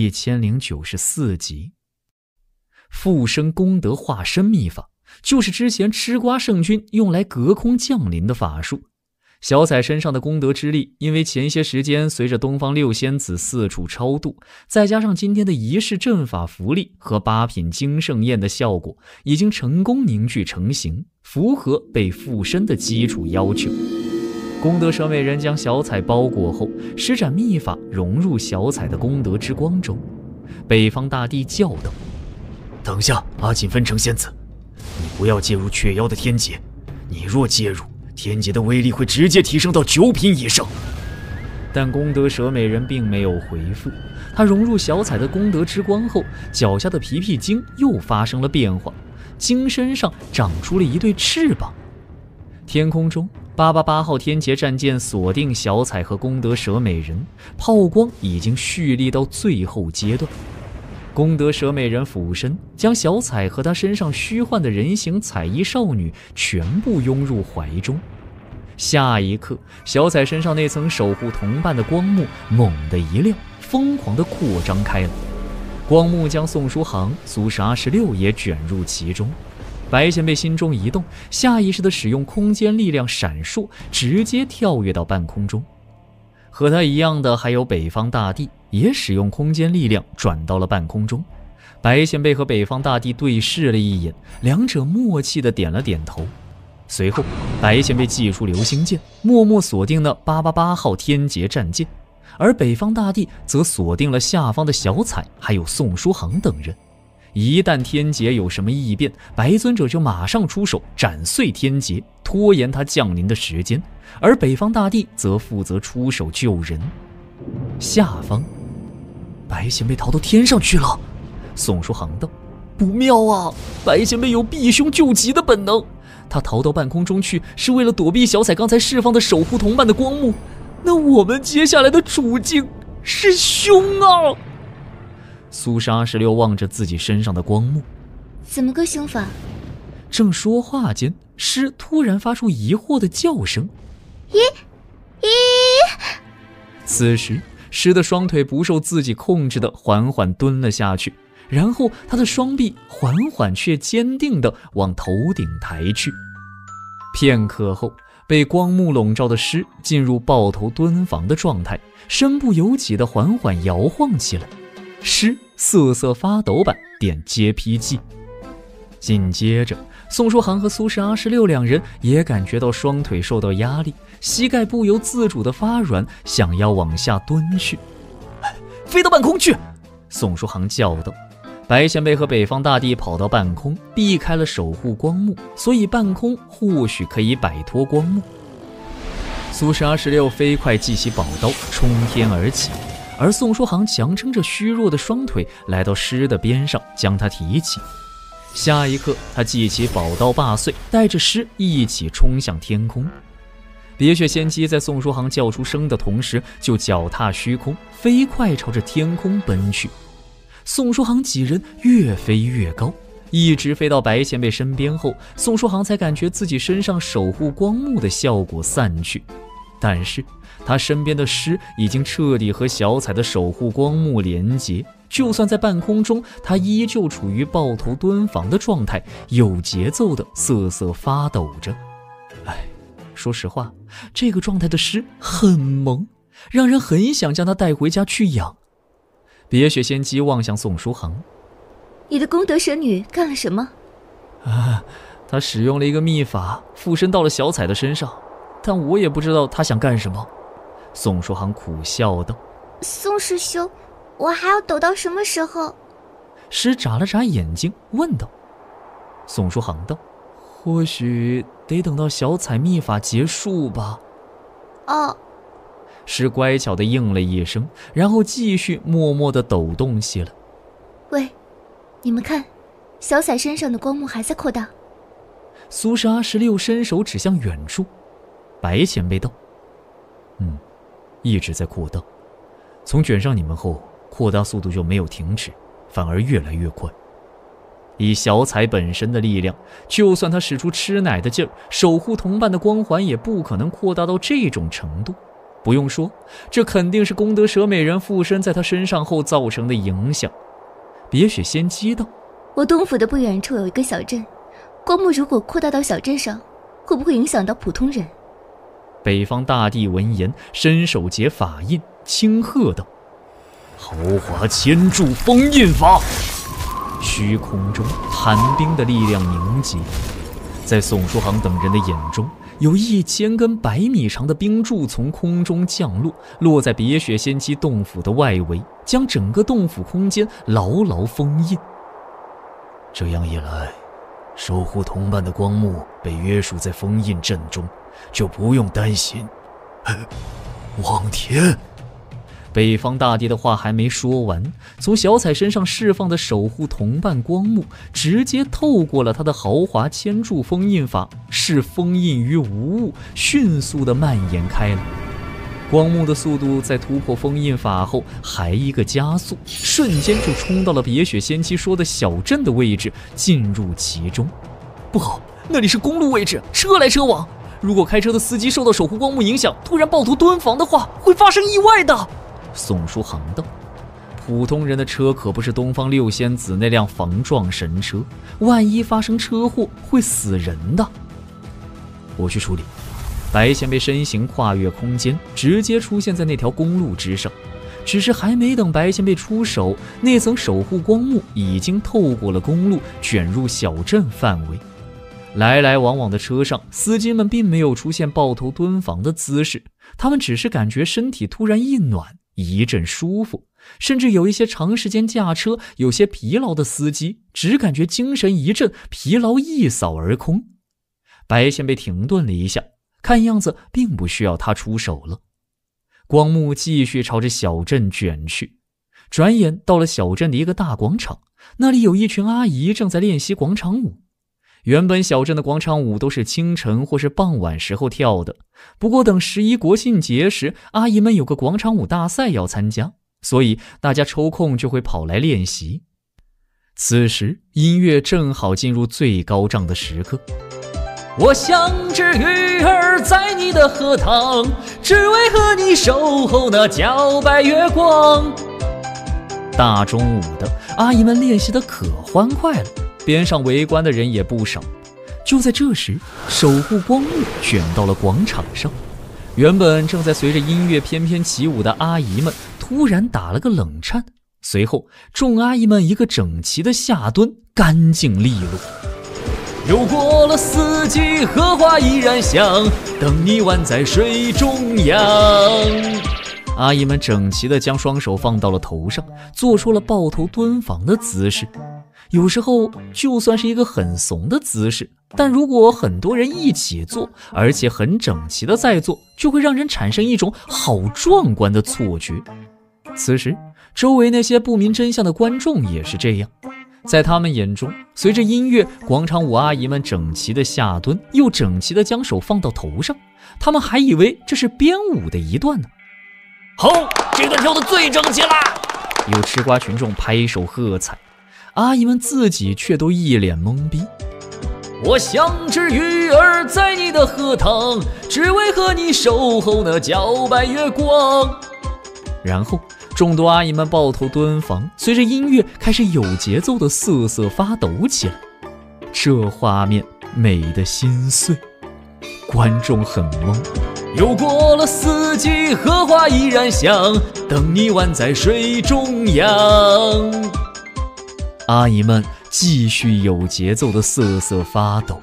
1094集，附身功德化身秘法，就是之前吃瓜圣君用来隔空降临的法术。小彩身上的功德之力，因为前些时间随着东方六仙子四处超度，再加上今天的仪式阵法符力和8品金圣焰的效果，已经成功凝聚成型，符合被附身的基础要求。功德蛇美人将小彩包裹后，施展秘法融入小彩的功德之光中。北方大帝叫道：“等下，阿锦分成仙子，你不要介入雀妖的天劫，你若介入，天劫的威力会直接提升到9品以上。”但功德蛇美人并没有回复。她融入小彩的功德之光后，脚下的皮皮精又发生了变化，精身上长出了一对翅膀。天空中888号天劫战舰锁定小彩和功德蛇美人，炮光已经蓄力到最后阶段。功德蛇美人俯身将小彩和她身上虚幻的人形彩衣少女全部拥入怀中。下一刻，小彩身上那层守护同伴的光幕猛地一亮，疯狂地扩张开了。光幕将宋书航、苏轼26也卷入其中。白仙贝心中一动，下意识地使用空间力量闪烁，直接跳跃到半空中。和他一样的还有北方大帝，也使用空间力量转到了半空中。白仙贝和北方大帝对视了一眼，两者默契地点了点头。随后，白仙贝祭出流星剑，默默锁定了888号天劫战舰，而北方大帝则锁定了下方的小彩还有宋书航等人。一旦天劫有什么异变，白尊者就马上出手斩碎天劫，拖延他降临的时间，而北方大帝则负责出手救人。下方，白仙贝逃到天上去了。宋书航道：“不妙啊，白仙贝有避凶救急的本能，他逃到半空中去是为了躲避小彩刚才释放的守护同伴的光幕，那我们接下来的处境是凶啊！”苏轼26望着自己身上的光幕， 怎么个凶法？ 正说话间，诗突然发出疑惑的叫声：“ 咦！” 此时，诗的双腿不受自己控制的缓缓蹲了下去，然后他的双臂缓缓却坚定地往头顶抬去。片刻后，被光幕笼罩的诗进入抱头蹲防的状态，身不由己地缓缓摇晃起来。诗瑟瑟发抖般点接批记，紧接着宋书航和苏轼26两人也感觉到双腿受到压力，膝盖不由自主地发软，想要往下蹲去。飞到半空去！宋书航叫道。白仙贝和北方大帝跑到半空，避开了守护光幕，所以半空或许可以摆脱光幕。苏轼26飞快记起宝刀，冲天而起，而宋书航强撑着虚弱的双腿来到诗的边上，将他提起。下一刻，他记起宝刀拔穗，带着诗一起冲向天空。别雪仙姬在宋书航叫出声的同时，就脚踏虚空，飞快朝着天空奔去。宋书航几人越飞越高，一直飞到白仙贝身边后，宋书航才感觉自己身上守护光幕的效果散去。但是他身边的诗已经彻底和小彩的守护光幕连结，就算在半空中，他依旧处于抱头蹲防的状态，有节奏的瑟瑟发抖着。说实话，这个状态的诗很萌，让人很想将它带回家去养。别雪仙姬望向宋书航：“ 你的功德蛇女干了什么？” 她使用了一个秘法，附身到了小彩的身上， 但我也不知道他想干什么。宋书航苦笑道。 宋师兄，我还要抖到什么时候？ 诗眨了眨眼睛问道。宋书航道，或许得等到小彩秘法结束吧。 哦。 诗乖巧地应了一声，然后继续默默地抖动起来。 喂，你们看，小彩身上的光幕还在扩大。 苏沙16伸手指向远处。白前辈道，一直在扩大，从卷上你们后，扩大速度就没有停止，反而越来越快。以小彩本身的力量，就算他使出吃奶的劲儿，守护同伴的光环也不可能扩大到这种程度。不用说，这肯定是功德蛇美人附身在他身上后造成的影响。别雪仙姬道， 我东府的不远处有一个小镇，光幕如果扩大到小镇上，会不会影响到普通人？ 北方大帝闻言，伸手结法印，轻喝道：豪华千柱封印法！虚空中寒冰的力量凝结，在宋书航等人的眼中，有1000根100米长的冰柱从空中降落，落在别雪仙姬洞府的外围，将整个洞府空间牢牢封印。这样一来，守护同伴的光幕被约束在封印阵中，就不用担心。望天！北方大帝的话还没说完，从小彩身上释放的守护同伴光幕直接透过了他的豪华千柱封印法，是封印于无物，迅速地蔓延开来。光幕的速度在突破封印法后还一个加速，瞬间就冲到了别雪仙姬说的小镇的位置，进入其中。不好，那里是公路位置，车来车往，如果开车的司机受到守护光幕影响，突然抱头蹲防的话，会发生意外的。宋书航道，普通人的车可不是东方六仙子那辆防撞神车，万一发生车祸会死人的。我去处理。白前辈身形跨越空间，直接出现在那条公路之上。只是还没等白前辈出手，那层守护光幕已经透过了公路，卷入小镇范围。来来往往的车上，司机们并没有出现抱头蹲防的姿势，他们只是感觉身体突然一暖，一阵舒服，甚至有一些长时间驾车有些疲劳的司机只感觉精神一振，疲劳一扫而空。白前辈停顿了一下，看样子并不需要他出手了。光幕继续朝着小镇卷去，转眼到了小镇的一个大广场，那里有一群阿姨正在练习广场舞。原本小镇的广场舞都是清晨或是傍晚时候跳的，不过等11国庆节时，阿姨们有个广场舞大赛要参加，所以大家抽空就会跑来练习。此时音乐正好进入最高涨的时刻。我像只鱼儿在你的荷塘，只为和你守候那皎白月光。大中午的，阿姨们练习得可欢快了，边上围观的人也不少。就在这时，守护光幕卷到了广场上，原本正在随着音乐翩翩起舞的阿姨们突然打了个冷颤，随后众阿姨们一个整齐的下蹲，干净利落。又过了4季，荷花依然香，等你宛在水中央。阿姨们整齐地将双手放到了头上，做出了抱头蹲防的姿势。有时候就算是一个很怂的姿势，但如果很多人一起做，而且很整齐的在做，就会让人产生一种好壮观的错觉。此时周围那些不明真相的观众也是这样，在他们眼中，随着音乐，广场舞阿姨们整齐的下蹲，又整齐的将手放到头上，他们还以为这是编舞的一段呢。好，这段跳得最整齐啦！有吃瓜群众拍手喝彩，阿姨们自己却都一脸懵逼。我像只鱼儿在你的荷塘，只为和你守候那皎白月光。然后众多阿姨们抱头蹲防，随着音乐开始有节奏的瑟瑟发抖起来。这画面美得心碎，观众很懵。又过了4季，荷花依然香，等你宛在水中央。阿姨们继续有节奏的瑟瑟发抖，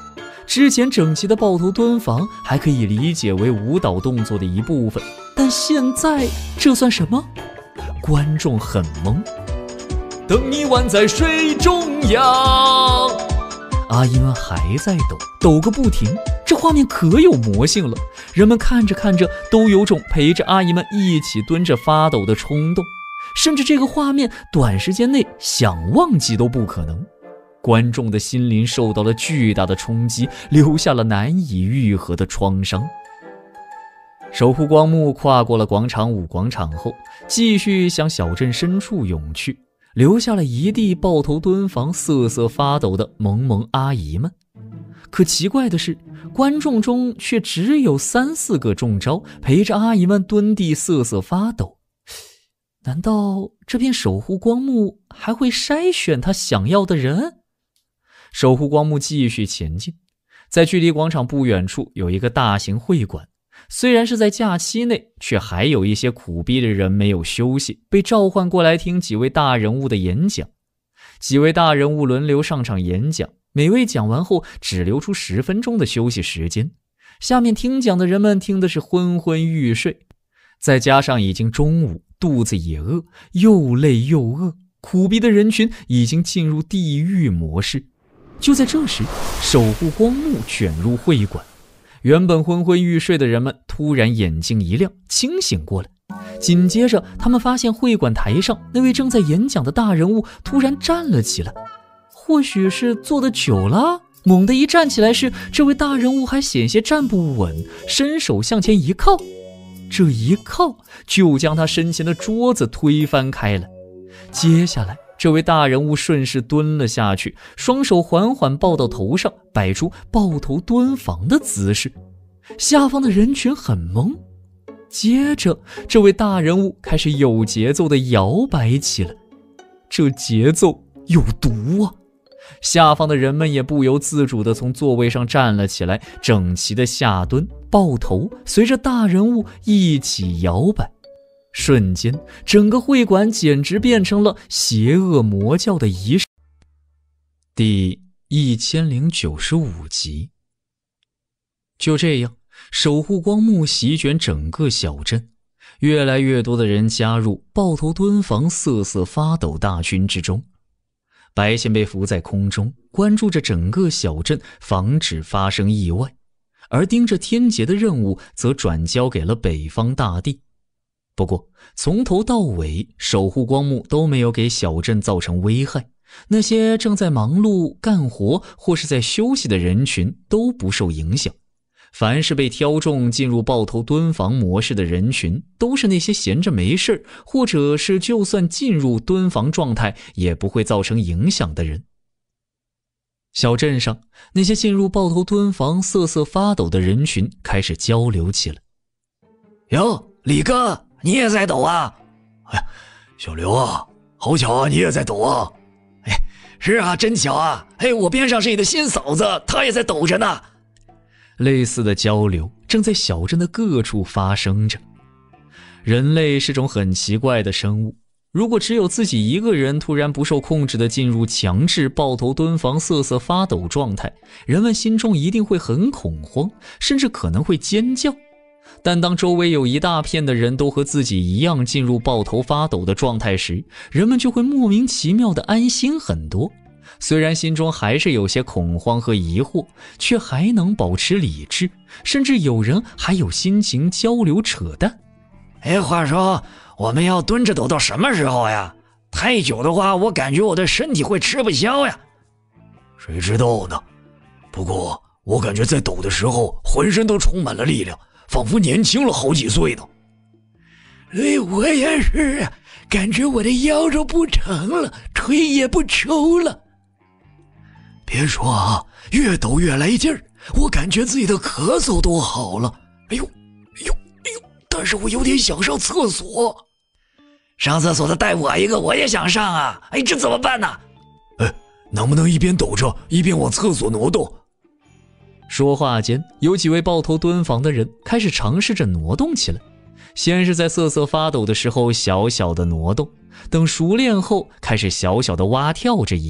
之前整齐的抱头蹲防还可以理解为舞蹈动作的一部分，但现在这算什么？观众很懵。等你宛在水中央，阿姨们还在抖个不停，这画面可有魔性了。人们看着看着都有种陪着阿姨们一起蹲着发抖的冲动，甚至这个画面短时间内想忘记都不可能。观众的心灵受到了巨大的冲击，留下了难以愈合的创伤。守护光幕跨过了广场舞广场后，继续向小镇深处涌去，留下了一地抱头蹲防瑟瑟发抖的萌萌阿姨们。可奇怪的是，观众中却只有3-4个中招，陪着阿姨们蹲地瑟瑟发抖。难道这片守护光幕还会筛选他想要的人？守护光幕继续前进，在距离广场不远处有一个大型会馆，虽然是在假期内，却还有一些苦逼的人没有休息，被召唤过来听几位大人物的演讲。几位大人物轮流上场演讲，每位讲完后只留出10分钟的休息时间。下面听讲的人们听的是昏昏欲睡，再加上已经中午，肚子也饿，又累又饿，苦逼的人群已经进入地狱模式。就在这时，守护光幕卷入会馆，原本昏昏欲睡的人们突然眼睛一亮，清醒过来。紧接着他们发现会馆台上那位正在演讲的大人物突然站了起来，或许是坐得久了，猛地一站起来时，这位大人物还险些站不稳，伸手向前一靠，这一靠就将他身前的桌子推翻开了。接下来这位大人物顺势蹲了下去，双手缓缓抱到头上，摆出抱头蹲防的姿势。下方的人群很懵，接着这位大人物开始有节奏地摇摆起来，这节奏有毒啊！下方的人们也不由自主地从座位上站了起来，整齐地下蹲，抱头随着大人物一起摇摆。瞬间，整个会馆简直变成了邪恶魔教的仪式。第1095集。就这样，守护光幕席卷整个小镇，越来越多的人加入抱头蹲防瑟瑟发抖大军之中。白线被浮在空中，关注着整个小镇，防止发生意外，而盯着天劫的任务则转交给了北方大帝。不过从头到尾，守护光幕都没有给小镇造成危害，那些正在忙碌干活或是在休息的人群都不受影响。凡是被挑中进入抱头蹲防模式的人群，都是那些闲着没事，或者是就算进入蹲防状态也不会造成影响的人。小镇上那些进入抱头蹲防瑟瑟发抖的人群开始交流起来。 哟，李哥，你也在抖啊？哎呀，小刘啊，好巧啊，你也在抖啊？哎，是啊，真巧啊！哎，我边上是你的新嫂子，她也在抖着呢。 类似的交流正在小镇的各处发生着。人类是种很奇怪的生物，如果只有自己一个人突然不受控制地进入强制抱头蹲防瑟瑟发抖状态，人们心中一定会很恐慌，甚至可能会尖叫。但当周围有一大片的人都和自己一样进入抱头发抖的状态时，人们就会莫名其妙地安心很多。虽然心中还是有些恐慌和疑惑，却还能保持理智，甚至有人还有心情交流扯淡。 哎，话说我们要蹲着抖到什么时候呀？太久的话，我感觉我的身体会吃不消呀。谁知道呢？不过我感觉在抖的时候，浑身都充满了力量，仿佛年轻了好几岁呢。哎，我也是啊，感觉我的腰都不疼了，腿也不抽了。别说啊，越抖越来劲儿，我感觉自己的咳嗽都好了。哎呦，但是我有点想上厕所。上厕所的带我一个，我也想上啊！哎，这怎么办呢？哎，能不能一边抖着一边往厕所挪动？ 说话间，有几位抱头蹲防的人开始尝试着挪动起来。先是在瑟瑟发抖的时候小小的挪动，等熟练后开始小小的蛙跳着移动，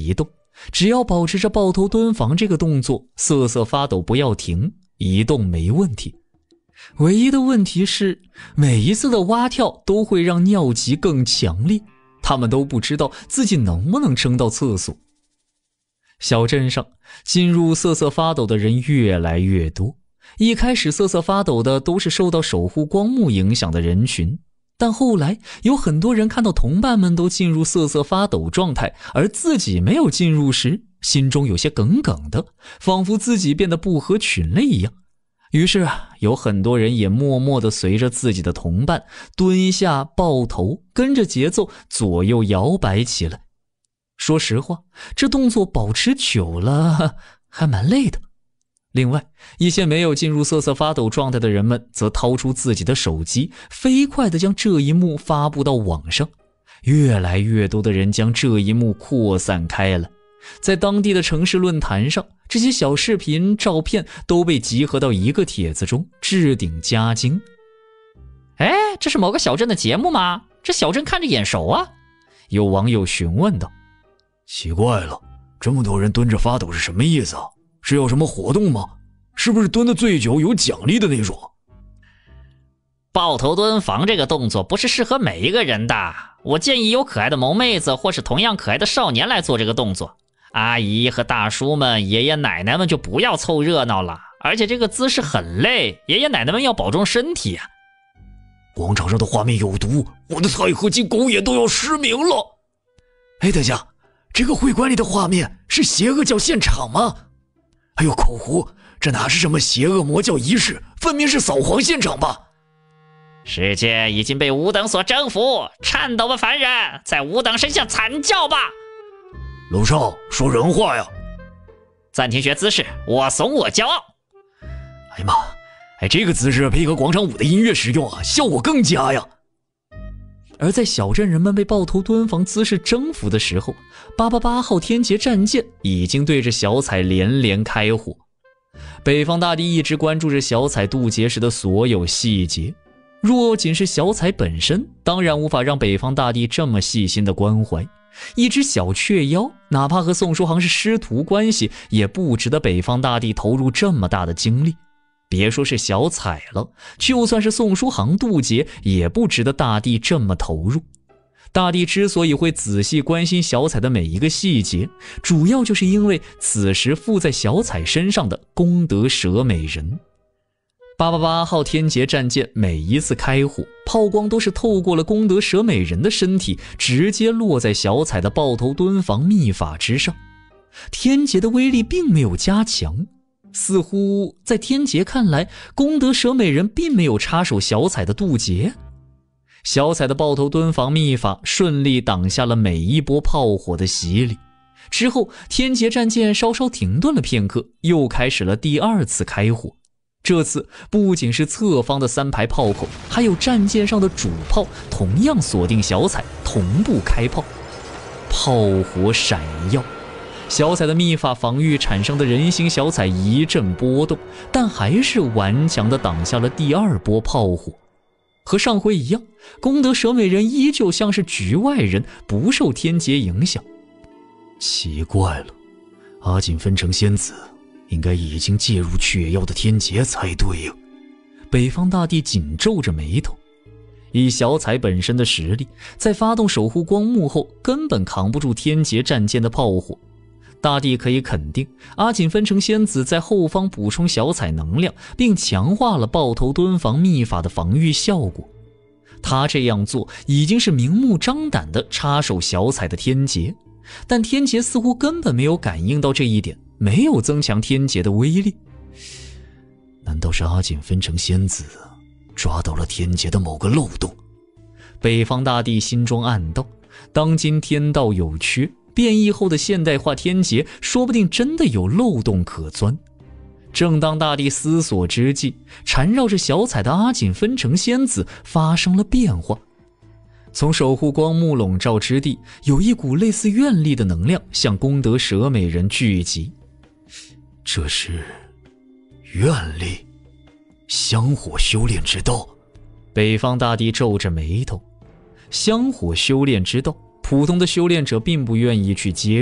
只要保持着抱头蹲防这个动作，瑟瑟发抖不要停，一动没问题。唯一的问题是，每一次的蛙跳都会让尿急更强烈，他们都不知道自己能不能撑到厕所。小镇上进入瑟瑟发抖的人越来越多，一开始瑟瑟发抖的都是受到守护光幕影响的人群，但后来有很多人看到同伴们都进入瑟瑟发抖状态，而自己没有进入时，心中有些耿耿的，仿佛自己变得不合群了一样。于是有很多人也默默地随着自己的同伴蹲下抱头，跟着节奏左右摇摆起来。说实话，这动作保持久了还蛮累的。另外，一些没有进入瑟瑟发抖状态的人们则掏出自己的手机，飞快地将这一幕发布到网上。越来越多的人将这一幕扩散开了，在当地的城市论坛上，这些小视频照片都被集合到一个帖子中，置顶加精。 哎，这是某个小镇的节目吗？这小镇看着眼熟啊。 有网友询问道。 奇怪了，这么多人蹲着发抖是什么意思啊？是有什么活动吗？是不是蹲得最久有奖励的那种？ 抱头蹲防这个动作不是适合每一个人的，我建议有可爱的萌妹子或是同样可爱的少年来做这个动作。阿姨和大叔们、爷爷奶奶们就不要凑热闹了，而且这个姿势很累，爷爷奶奶们要保重身体啊。 广场上的画面有毒，我的钛合金狗眼都要失明了。哎，等下，这个会馆里的画面是邪恶教现场吗？还有口胡，这哪是什么邪恶魔教仪式，分明是扫黄现场吧？ 世界已经被五等所征服，颤抖吧凡人，在五等身下惨叫吧！ 楼上说人话呀！ 暂停学姿势，我怂我骄傲。 哎呀妈，哎，这个姿势配合广场舞的音乐使用啊，效果更佳呀！ 而在小镇人们被抱头蹲防姿势征服的时候，888号天劫战舰已经对着小彩连连开火。北方大帝一直关注着小彩渡劫时的所有细节，若仅是小彩本身，当然无法让北方大帝这么细心的关怀。一只小雀妖，哪怕和宋书航是师徒关系，也不值得北方大帝投入这么大的精力。别说是小彩了，就算是宋书航渡劫，也不值得大帝这么投入。大帝之所以会仔细关心小彩的每一个细节，主要就是因为此时附在小彩身上的功德蛇美人。888号天劫战舰每一次开火，炮光都是透过了功德蛇美人的身体，直接落在小彩的抱头蹲防秘法之上。天劫的威力并没有加强，似乎在天劫看来，功德蛇美人并没有插手小彩的渡劫。小彩的抱头蹲防秘法顺利挡下了每一波炮火的洗礼。之后，天劫战舰稍稍停顿了片刻，又开始了第二次开火。这次不仅是侧方的3排炮口，还有战舰上的主炮同样锁定小彩，同步开炮。炮火闪耀，小彩的秘法防御产生的人形小彩一阵波动，但还是顽强地挡下了第二波炮火。和上回一样，功德蛇美人依旧像是局外人，不受天劫影响。 奇怪了，阿锦分成仙子应该已经介入雀妖的天劫才对呀。 北方大帝紧皱着眉头，以小彩本身的实力，在发动守护光幕后，根本扛不住天劫战舰的炮火。大帝可以肯定，阿锦分成仙子在后方补充小彩能量，并强化了抱头蹲防秘法的防御效果。他这样做已经是明目张胆地插手小彩的天劫，但天劫似乎根本没有感应到这一点，没有增强天劫的威力。 难道是阿锦分成仙子抓到了天劫的某个漏洞？ 北方大帝心中暗道，当今天道有缺，变异后的现代化天劫说不定真的有漏洞可钻。正当大帝思索之际，缠绕着小彩的阿锦分成仙子发生了变化。从守护光幕笼罩之地，有一股类似愿力的能量向功德蛇美人聚集。 这是愿力，香火修炼之道。 北方大帝皱着眉头，香火修炼之道，普通的修炼者并不愿意去接触，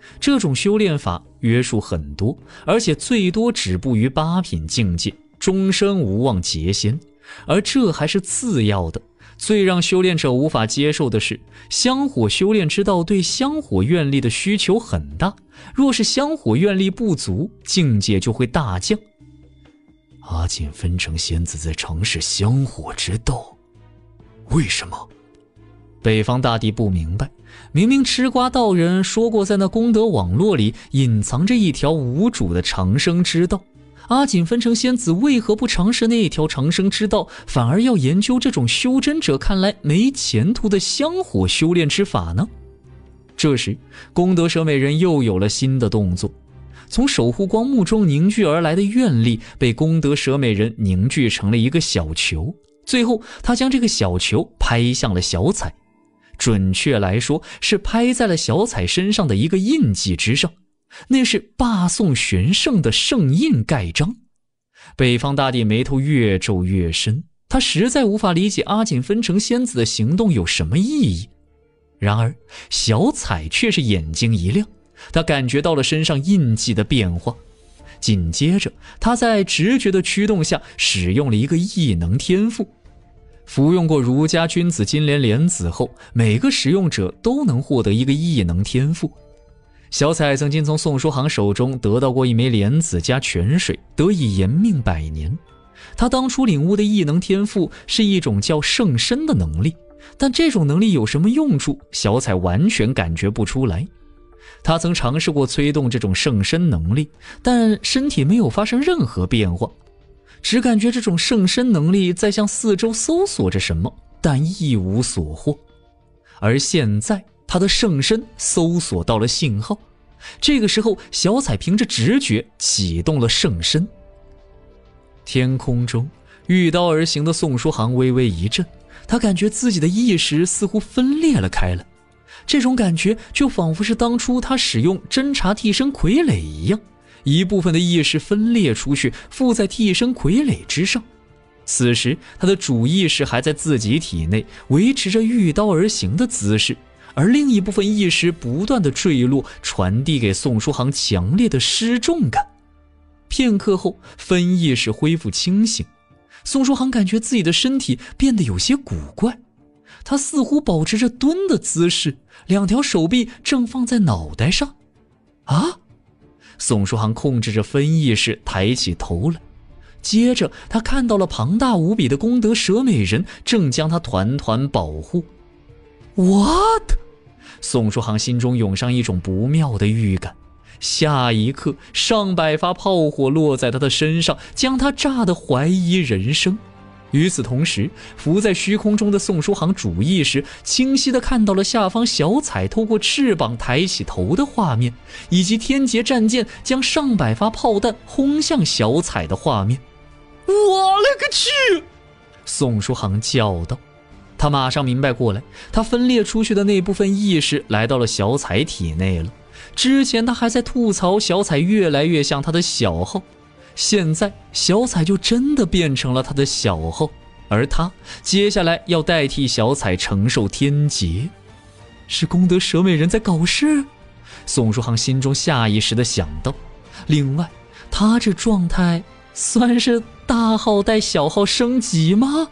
这种修炼法约束很多，而且最多止步于8品境界，终身无望结仙。而这还是次要的，最让修炼者无法接受的是，香火修炼之道对香火愿力的需求很大，若是香火愿力不足，境界就会大降。阿锦分成仙子在尝试香火之道，为什么？北方大帝不明白，明明吃瓜道人说过，在那功德网络里隐藏着一条无主的长生之道，阿锦分成仙子为何不尝试那条长生之道，反而要研究这种修真者看来没前途的香火修炼之法呢？这时，功德舍美人又有了新的动作，从守护光幕中凝聚而来的愿力被功德舍美人凝聚成了一个小球，最后她将这个小球拍向了小彩，准确来说是拍在了小彩身上的一个印记之上，那是霸宋玄圣的圣印盖章。北方大帝眉头越皱越深，他实在无法理解阿锦分成仙子的行动有什么意义。然而小彩却是眼睛一亮，他感觉到了身上印记的变化，紧接着他在直觉的驱动下使用了一个异能天赋。服用过儒家君子金莲莲子后，每个使用者都能获得一个异能天赋。小彩曾经从宋书航手中得到过一枚莲子加泉水，得以延命100年。他当初领悟的异能天赋是一种叫圣身的能力，但这种能力有什么用处，小彩完全感觉不出来。他曾尝试过催动这种圣身能力，但身体没有发生任何变化，只感觉这种圣身能力在向四周搜索着什么，但一无所获。而现在他的圣身搜索到了信号，这个时候小彩凭着直觉启动了圣身。天空中御刀而行的宋书航微微一震，他感觉自己的意识似乎分裂了开来，这种感觉就仿佛是当初他使用侦察替身傀儡一样，一部分的意识分裂出去，附在替身傀儡之上。此时他的主意识还在自己体内，维持着御刀而行的姿势，而另一部分意识不断的坠落，传递给宋书航强烈的失重感。片刻后，分意识恢复清醒，宋书航感觉自己的身体变得有些古怪，他似乎保持着蹲的姿势，2条手臂正放在脑袋上。啊！宋书航控制着分意识抬起头来，接着他看到了庞大无比的功德舍美人正将他团团保护。What？ 宋书航心中涌上一种不妙的预感，下一刻上百发炮火落在他的身上，将他炸得怀疑人生。与此同时，浮在虚空中的宋书航主意识清晰地看到了下方小彩透过翅膀抬起头的画面，以及天劫战舰将上百发炮弹轰向小彩的画面。我勒个去！宋书航叫道。他马上明白过来，他分裂出去的那部分意识来到了小彩体内了。之前他还在吐槽小彩越来越像他的小号，现在小彩就真的变成了他的小号，而他接下来要代替小彩承受天劫。是功德舍美人在搞事？宋书航心中下意识地想到。另外，他这状态算是大号带小号升级吗？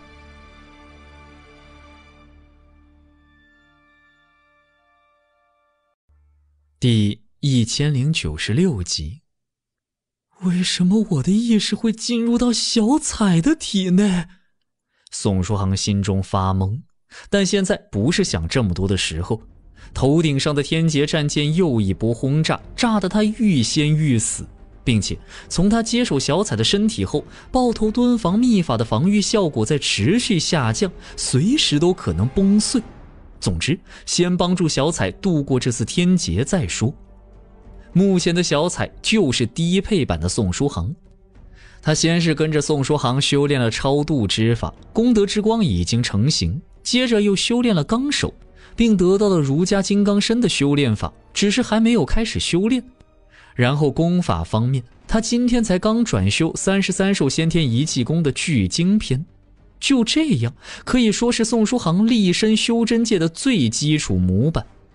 第1096集。为什么我的意识会进入到小彩的体内？宋书航心中发懵，但现在不是想这么多的时候。头顶上的天劫战舰又一波轰炸，炸得他欲仙欲死，并且从他接手小彩的身体后，抱头蹲防秘法的防御效果在持续下降，随时都可能崩碎。总之，先帮助小彩度过这次天劫再说。目前的小彩就是低配版的宋书航，他先是跟着宋书航修炼了超度之法，功德之光已经成型，接着又修炼了纲手，并得到了儒家金刚身的修炼法，只是还没有开始修炼。然后功法方面，他今天才刚转修33兽先天一气功的聚精篇。就这样，可以说是宋书航立身修真界的最基础模板。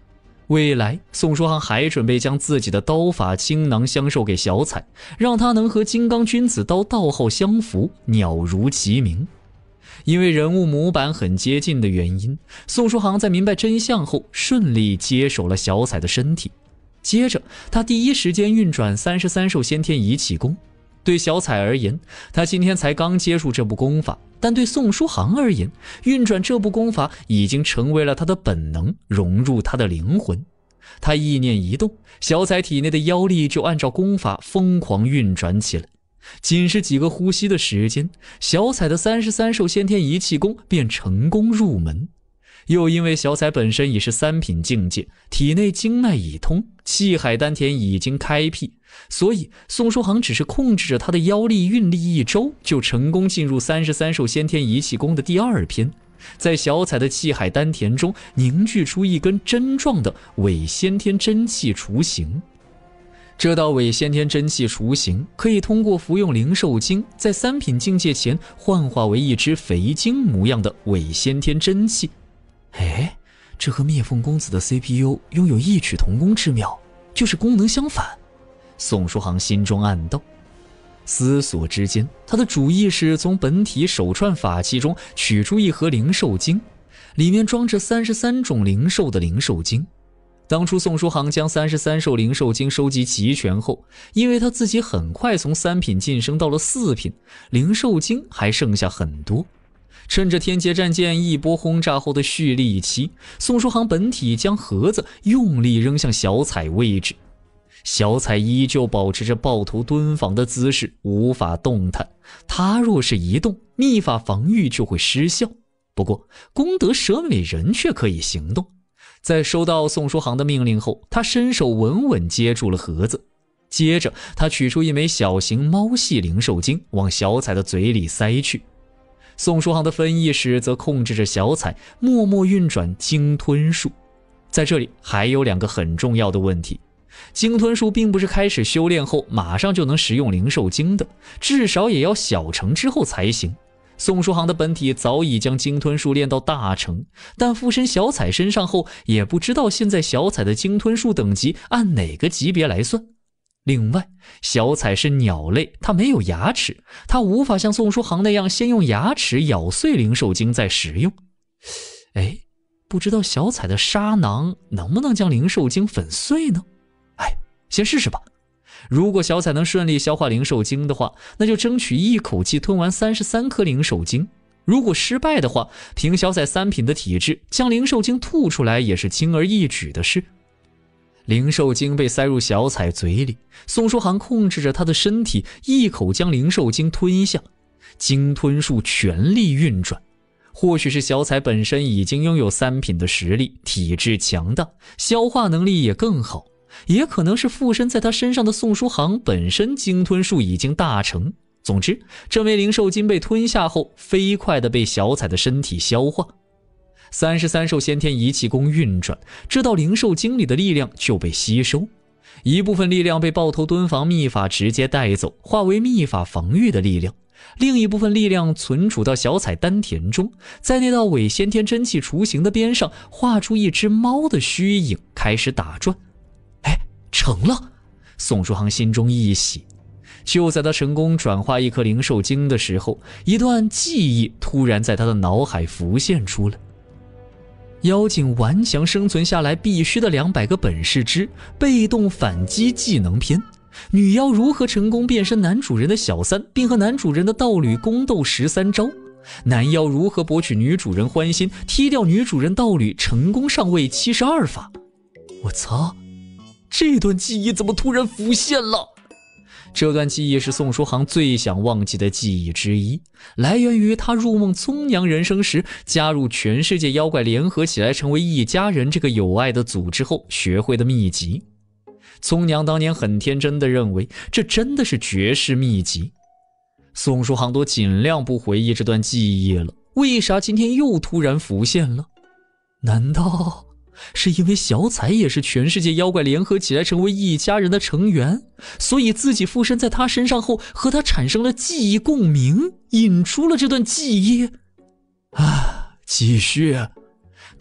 未来，宋书航还准备将自己的刀法青囊相授给小彩，让他能和金刚君子刀道号相符，鸟如其名。因为人物模板很接近的原因，宋书航在明白真相后，顺利接手了小彩的身体。接着，他第一时间运转33兽先天仪气功。对小彩而言，他今天才刚接触这部功法，但对宋书航而言，运转这部功法已经成为了他的本能，融入他的灵魂。他意念一动，小彩体内的妖力就按照功法疯狂运转起来。仅是几个呼吸的时间，小彩的33兽先天仪气功便成功入门。又因为小彩本身已是3品境界，体内经脉已通，气海丹田已经开辟，所以宋书航只是控制着他的妖力运力1周，就成功进入33兽先天仪气功的第2篇，在小彩的气海丹田中凝聚出一根针状的伪先天真气雏形。这道伪先天真气雏形可以通过服用灵兽精，在3品境界前幻化为一只肥精模样的伪先天真气。哎，这和灭凤公子的 CPU 拥有异曲同工之妙，就是功能相反。宋书航心中暗道。思索之间，他的主意识从本体手串法器中取出一盒灵兽精，里面装着33种灵兽的灵兽精。当初宋书航将33兽灵兽精收集齐全后，因为他自己很快从3品晋升到了4品，灵兽精还剩下很多。趁着天劫战舰一波轰炸后的蓄力期，宋书航本体将盒子用力扔向小彩位置。小彩依旧保持着抱头蹲防的姿势，无法动弹。他若是一动，秘法防御就会失效。不过功德舍美人却可以行动。在收到宋书航的命令后，他伸手稳稳接住了盒子。接着他取出一枚小型猫系灵兽精，往小彩的嘴里塞去。宋书航的分意识则控制着小彩默默运转鲸吞术。在这里还有2个很重要的问题。鲸吞术并不是开始修炼后马上就能食用灵兽精的，至少也要小成之后才行。宋书航的本体早已将鲸吞术练到大成，但附身小彩身上后，也不知道现在小彩的鲸吞术等级按哪个级别来算。另外，小彩是鸟类，它没有牙齿，它无法像宋书航那样先用牙齿咬碎灵兽精再食用。哎，不知道小彩的沙囊能不能将灵兽精粉碎呢？哎，先试试吧。如果小彩能顺利消化灵兽精的话，那就争取一口气吞完33颗灵兽精。如果失败的话，凭小彩3品的体质，将灵兽精吐出来也是轻而易举的事。灵兽精被塞入小彩嘴里，宋书航控制着他的身体，一口将灵兽精吞下，鲸吞术全力运转。或许是小彩本身已经拥有3品的实力，体质强大，消化能力也更好，也可能是附身在他身上的宋书航本身鲸吞术已经大成。总之，这枚灵兽精被吞下后，飞快地被小彩的身体消化。33兽先天仪气功运转，这道灵兽精里的力量就被吸收，一部分力量被抱头蹲防秘法直接带走，化为秘法防御的力量，另一部分力量存储到小彩丹田中，在那道伪先天真气雏形的边上画出一只猫的虚影，开始打转。哎，成了！宋书航心中一喜。就在他成功转化一颗灵兽精的时候，一段记忆突然在他的脑海浮现出来。妖精顽强生存下来必须的200个本事之被动反击技能篇，女妖如何成功变身男主人的小三，并和男主人的道侣宫斗13招，男妖如何博取女主人欢心，踢掉女主人道侣成功上位72法。我操，这段记忆怎么突然浮现了？这段记忆是宋书航最想忘记的记忆之一，来源于他入梦葱娘人生时，加入全世界妖怪联合起来成为一家人这个有爱的组织后学会的秘籍。葱娘当年很天真地认为这真的是绝世秘籍。宋书航都尽量不回忆这段记忆了，为啥今天又突然浮现了？难道是因为小彩也是全世界妖怪联合起来成为一家人的成员，所以自己附身在他身上后和他产生了记忆共鸣，引出了这段记忆？继续。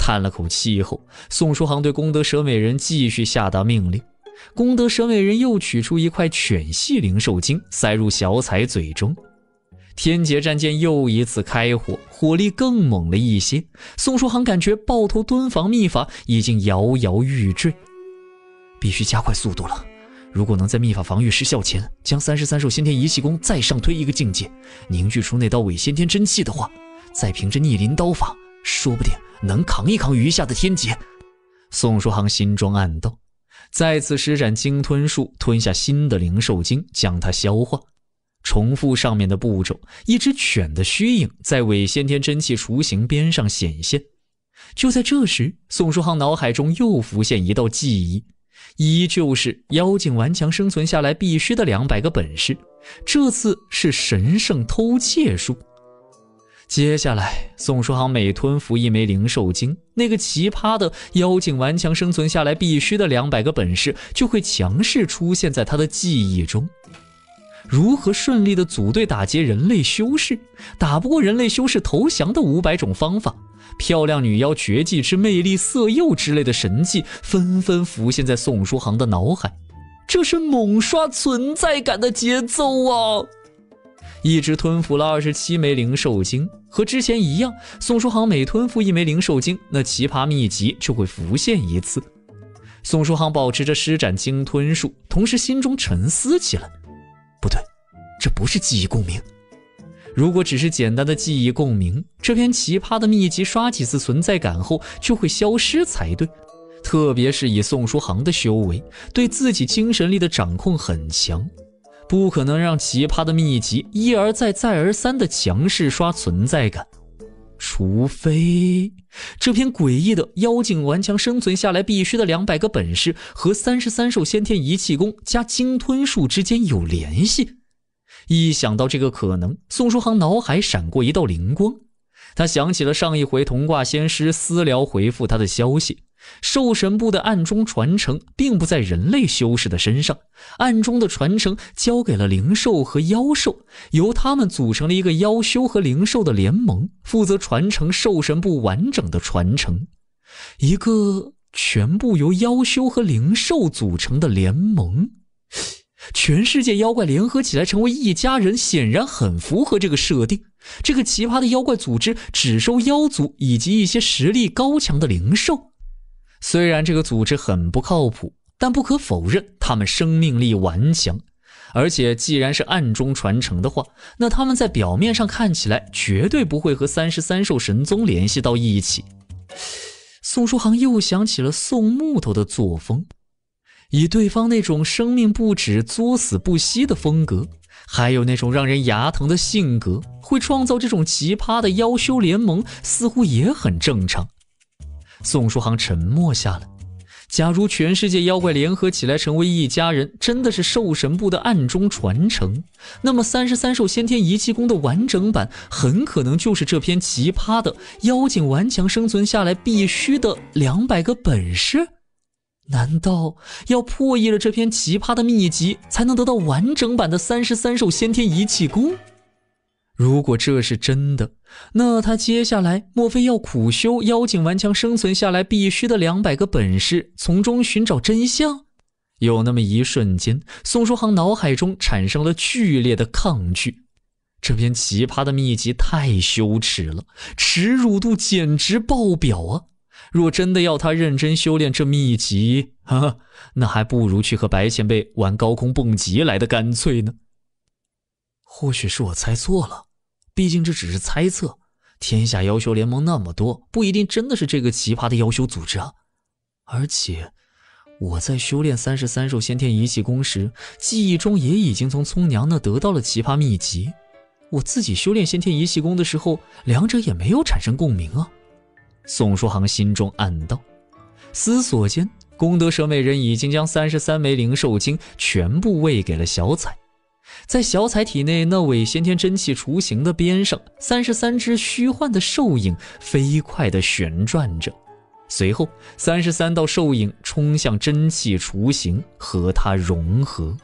叹了口气后，宋书航对功德舍美人继续下达命令。功德舍美人又取出一块犬系灵兽精，塞入小彩嘴中。天劫战舰又一次开火，火力更猛了一些。宋书航感觉抱头蹲防秘法已经摇摇欲坠，必须加快速度了。如果能在秘法防御失效前，将33兽先天仪器功再上推一个境界，凝聚出那道伪先天真气的话，再凭着逆鳞刀法，说不定能扛一扛余下的天劫。宋书航心中暗道，再次施展鲸吞术，吞下新的灵兽精，将它消化。重复上面的步骤，一只犬的虚影在伪先天真气雏形边上显现。就在这时，宋书航脑海中又浮现一道记忆，依旧是妖精顽强生存下来必须的200个本事，这次是神圣偷窃术。接下来，宋书航每吞服一枚灵兽精，那个奇葩的妖精顽强生存下来必须的200个本事就会强势出现在他的记忆中。如何顺利地组队打劫人类修士，打不过人类修士投降的500种方法，漂亮女妖绝技之魅力色诱之类的神技纷纷浮现在宋书航的脑海。这是猛刷存在感的节奏啊！一直吞服了27枚灵兽精，和之前一样，宋书航每吞服一枚灵兽精，那奇葩秘籍就会浮现一次。宋书航保持着施展鲸吞术，同时心中沉思起来。不对，这不是记忆共鸣。如果只是简单的记忆共鸣，这篇奇葩的秘籍刷几次存在感后就会消失才对。特别是以宋书航的修为，对自己精神力的掌控很强，不可能让奇葩的秘籍一而再再而三的强势刷存在感。除非这篇诡异的妖精顽强生存下来必须的200个本事和33兽先天仪器功加鲸吞术之间有联系。一想到这个可能，宋书航脑海闪过一道灵光。他想起了上一回铜卦仙师私聊回复他的消息，兽神部的暗中传承并不在人类修士的身上，暗中的传承交给了灵兽和妖兽，由他们组成了一个妖修和灵兽的联盟，负责传承兽神部完整的传承。一个全部由妖修和灵兽组成的联盟，全世界妖怪联合起来成为一家人，显然很符合这个设定。这个奇葩的妖怪组织只收妖族以及一些实力高强的灵兽。虽然这个组织很不靠谱，但不可否认他们生命力顽强。而且既然是暗中传承的话，那他们在表面上看起来绝对不会和33兽神宗联系到一起。宋书航又想起了宋木头的作风，以对方那种生命不止作死不息的风格，还有那种让人牙疼的性格，会创造这种奇葩的妖修联盟似乎也很正常。宋书航沉默下来，假如全世界妖怪联合起来成为一家人，真的是兽神部的暗中传承，那么33兽先天仪器功的完整版很可能就是这篇奇葩的妖精顽强生存下来必须的200个本事。难道要破译了这篇奇葩的秘籍，才能得到完整版的33兽先天仪器功？如果这是真的，那他接下来莫非要苦修妖精顽强生存下来必须的200个本事，从中寻找真相？有那么一瞬间，宋书航脑海中产生了剧烈的抗拒。这篇奇葩的秘籍太羞耻了，耻辱度简直爆表啊！若真的要他认真修炼这秘籍，那还不如去和白前辈玩高空蹦极来的干脆呢。或许是我猜错了，毕竟这只是猜测，天下妖修联盟那么多，不一定真的是这个奇葩的妖修组织啊。而且我在修炼33兽先天仪器功时，记忆中也已经从葱娘那得到了奇葩秘籍，我自己修炼先天仪器功的时候，两者也没有产生共鸣啊。宋书航心中暗道，思索间，功德舍美人已经将33枚灵兽精全部喂给了小彩。在小彩体内那伪先天真气雏形的边上，33只虚幻的兽影飞快地旋转着，随后33道兽影冲向真气雏形，和它融合。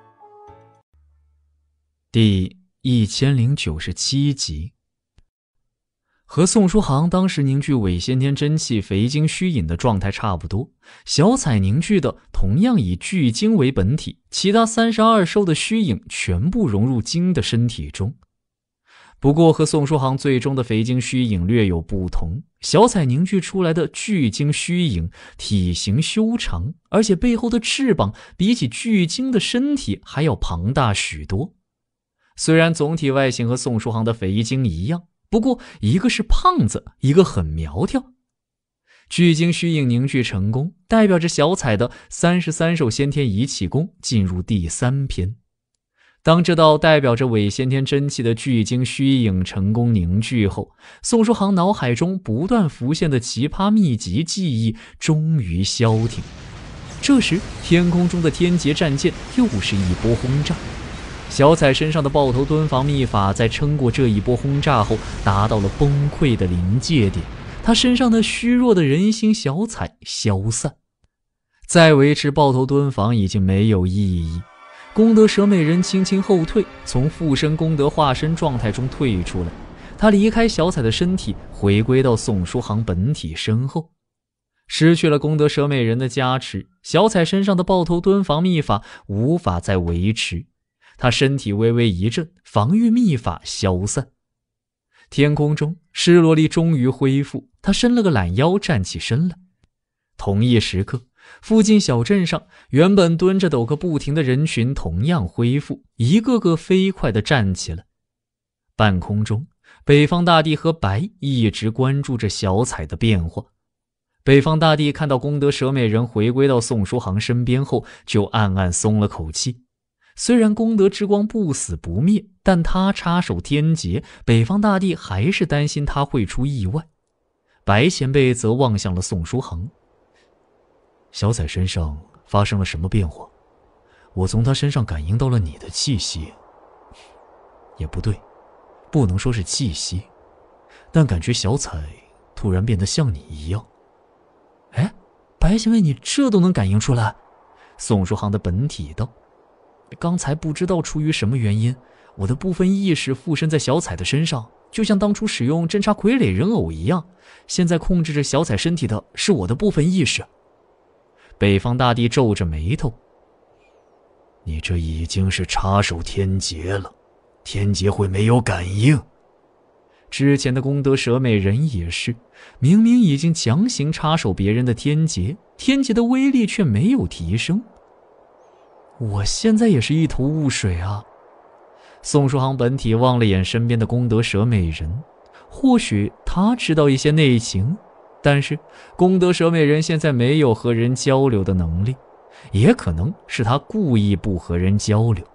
第1097集。 和宋书航当时凝聚伪先天真气肥精虚影的状态差不多，小彩凝聚的同样以巨精为本体，其他32兽的虚影全部融入精的身体中。不过和宋书航最终的肥精虚影略有不同，小彩凝聚出来的巨精虚影体型修长，而且背后的翅膀比起巨精的身体还要庞大许多。虽然总体外形和宋书航的肥精一样，不过一个是胖子，一个很苗条。巨精虚影凝聚成功，代表着小彩的33兽先天仪器功进入第3篇。当这道代表着伪先天真气的巨精虚影成功凝聚后，宋书航脑海中不断浮现的奇葩秘籍记忆终于消停。这时天空中的天劫战舰又是一波轰炸，小彩身上的爆头蹲防秘法在撑过这一波轰炸后达到了崩溃的临界点，他身上的虚弱的人形小彩消散，再维持爆头蹲防已经没有意义。功德蛇美人轻轻后退，从附身功德化身状态中退出来，他离开小彩的身体，回归到宋书航本体身后。失去了功德蛇美人的加持，小彩身上的爆头蹲防秘法无法再维持，他身体微微一震，防御秘法消散。天空中施罗莉终于恢复，他伸了个懒腰站起身来。同一时刻，附近小镇上原本蹲着抖个不停的人群同样恢复，一个个飞快地站起来。半空中，北方大帝和白一直关注着小彩的变化。北方大帝看到功德蛇美人回归到宋书航身边后，就暗暗松了口气。虽然功德之光不死不灭，但他插手天劫，北方大帝还是担心他会出意外。白前辈则望向了宋书航。小彩身上发生了什么变化？我从他身上感应到了你的气息。也不对，不能说是气息，但感觉小彩突然变得像你一样。哎，白前辈你这都能感应出来？宋书航的本体道。刚才不知道出于什么原因，我的部分意识附身在小彩的身上，就像当初使用侦察傀儡人偶一样，现在控制着小彩身体的是我的部分意识。北方大帝皱着眉头，你这已经是插手天劫了，天劫会没有感应。之前的功德蛇美人也是，明明已经强行插手别人的天劫，天劫的威力却没有提升。我现在也是一头雾水啊。宋书航本体望了眼身边的功德蛇美人，或许他知道一些内情，但是功德蛇美人现在没有和人交流的能力，也可能是他故意不和人交流。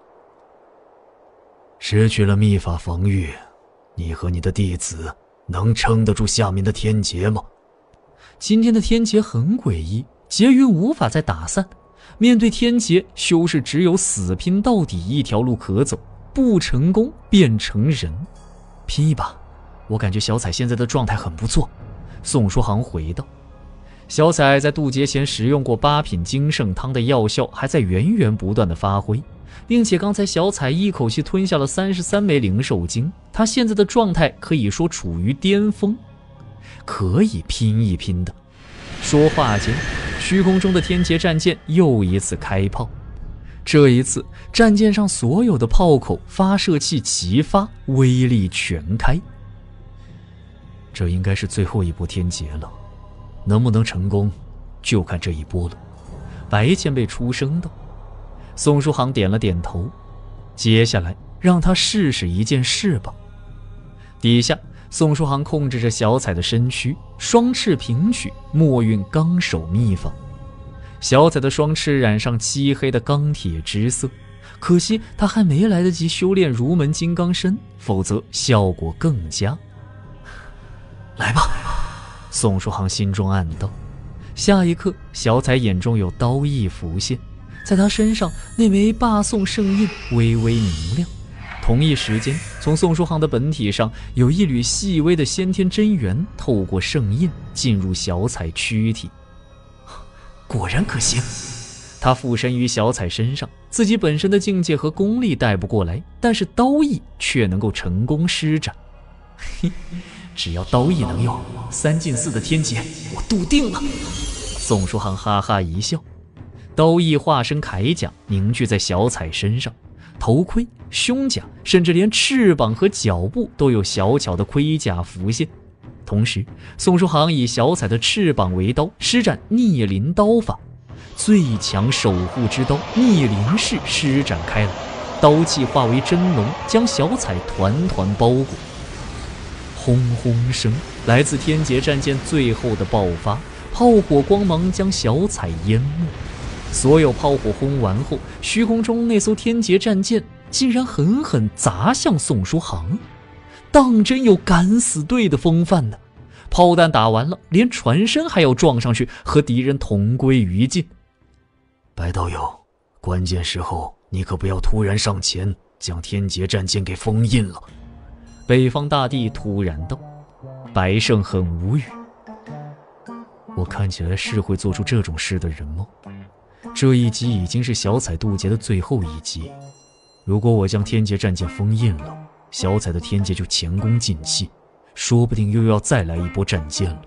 失去了秘法防御，你和你的弟子能撑得住下面的天劫吗？今天的天劫很诡异，劫云无法再打散，面对天劫，修士只有死拼到底一条路可走，不成功变成人。拼一把，我感觉小彩现在的状态很不错。宋书航回道。小彩在渡劫前食用过8品金圣汤的药效还在源源不断的发挥，并且刚才小彩一口气吞下了33枚灵兽精，他现在的状态可以说处于巅峰，可以拼一拼的。说话间，虚空中的天劫战舰又一次开炮，这一次战舰上所有的炮口发射器齐发，威力全开。这应该是最后一波天劫了，能不能成功就看这一波了。白前辈出声道。宋书航点了点头，接下来让他试试一件事吧。底下宋书航控制着小彩的身躯，双翅平举，默运纲手秘法。小彩的双翅染上漆黑的钢铁之色，可惜他还没来得及修炼如门金刚身，否则效果更佳。来吧，宋书航心中暗道。下一刻，小彩眼中有刀意浮现，在他身上那枚霸宋圣印微微明亮。同一时间，从宋书航的本体上有一缕细微的先天真元透过圣印进入小彩躯体。果然可行。他附身于小彩身上，自己本身的境界和功力带不过来，但是刀意却能够成功施展。 只要刀意能用，3进4的天劫我笃定了。宋书航哈哈一笑，刀意化身铠甲凝聚在小彩身上，头盔、胸甲，甚至连翅膀和脚部都有小巧的盔甲浮现。同时，宋书航以小彩的翅膀为刀，施展逆鳞刀法，最强守护之刀逆鳞式施展开来，刀气化为真龙，将小彩团团包裹。轰轰声来自天劫战舰最后的爆发，炮火光芒将小彩淹没。所有炮火轰完后，虚空中那艘天劫战舰竟然狠狠砸向宋书航，当真有敢死队的风范呢！炮弹打完了，连船身还要撞上去，和敌人同归于尽。 白道友，关键时候你可不要突然上前，将天劫战舰给封印了。 北方大帝突然道。白胜很无语，我看起来是会做出这种事的人吗？这一击已经是小彩渡劫的最后一击，如果我将天劫战舰封印了，小彩的天劫就前功尽弃，说不定又要再来一波战舰了。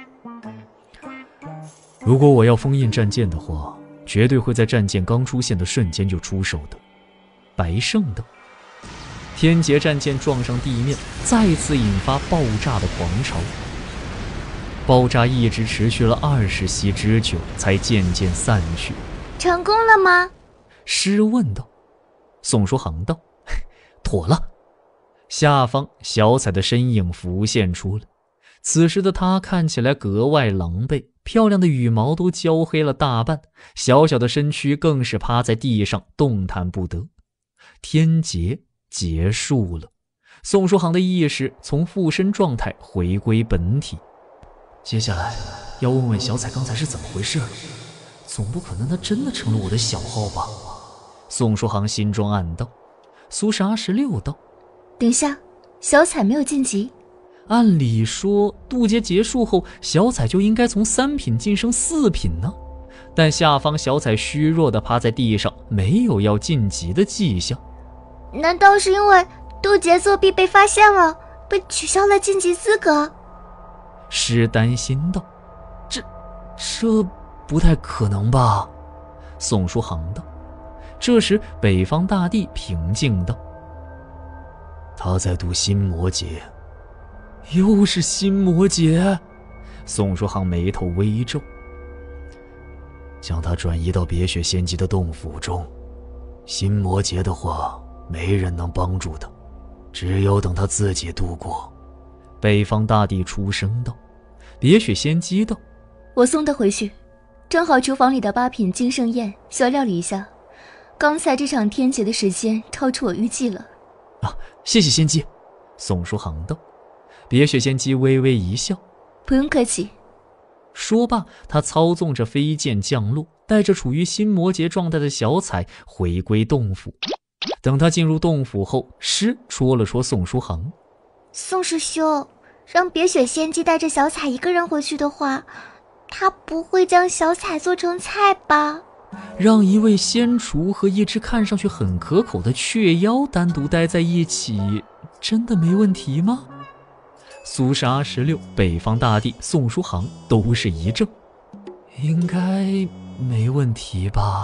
如果我要封印战舰的话，绝对会在战舰刚出现的瞬间就出手的。白胜道。天劫战舰撞上地面，再次引发爆炸的狂潮。爆炸一直持续了20息之久，才渐渐散去。 成功了吗？ 诗问道。宋书航道：妥了。下方小彩的身影浮现出来，此时的她看起来格外狼狈，漂亮的羽毛都焦黑了大半，小小的身躯更是趴在地上动弹不得。天劫结束了，宋书航的意识从附身状态回归本体。接下来要问问小彩刚才是怎么回事了，总不可能她真的成了我的小号吧？宋书航心中暗道。苏傻16道： 等一下，小彩没有晋级。 按理说渡劫结束后，小彩就应该从3品晋升4品呢，但下方小彩虚弱地趴在地上，没有要晋级的迹象。 难道是因为渡劫作弊被发现了，被取消了晋级资格？ 诗担心道。这不太可能吧？宋书航道。这时北方大帝平静道： 他在渡心魔劫。 又是心魔劫？宋书航眉头微皱。 将他转移到别雪仙姬的洞府中，心魔劫的话没人能帮助他，只有等他自己度过。 北方大帝出声道。别雪仙姬道： 我送他回去，正好厨房里的8品金圣宴需要料理一下，刚才这场天劫的时间超出我预计了。 谢谢仙姬。宋书航道。别雪仙姬微微一笑： 不用客气。 说罢，他操纵着飞剑降落，带着处于心魔劫状态的小彩回归洞府。等他进入洞府后，诗戳了戳宋书航： 宋师兄，让别雪仙姬带着小彩一个人回去的话，他不会将小彩做成菜吧？ 让一位仙厨和一只看上去很可口的雀妖单独待在一起，真的没问题吗？苏傻16、北方大帝、宋书航都是一怔：应该没问题吧？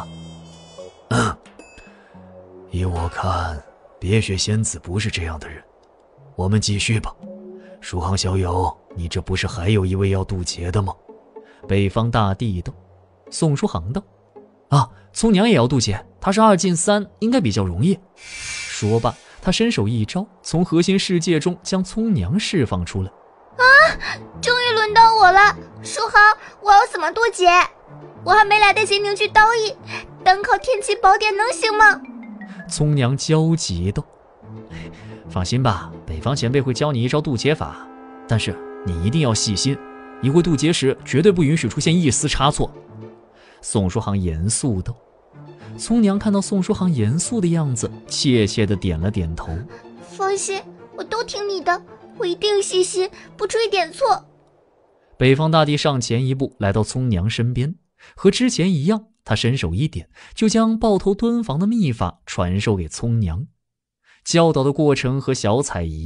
依我看，别雪仙子不是这样的人。我们继续吧。书航小友，你这不是还有一位要渡劫的吗？ 北方大帝道。宋书航道：葱娘也要渡劫，她是2进3，应该比较容易。说罢，他伸手一招，从核心世界中将葱娘释放出来。 终于轮到我了，书航，我要怎么渡劫？我还没来得及凝聚刀意，单靠天启宝典能行吗？ 葱娘焦急道：放心吧，北方前辈会教你一招渡劫法，但是你一定要细心，一会渡劫时绝对不允许出现一丝差错。宋书航严肃道。葱娘看到宋书航严肃的样子，怯怯地点了点头。 放心，我都听你的，我一定细心，不出一点错。 北方大帝上前一步，来到葱娘身边，和之前一样，他伸手一点，就将抱头蹲房的秘法传授给葱娘。教导的过程和小彩一样，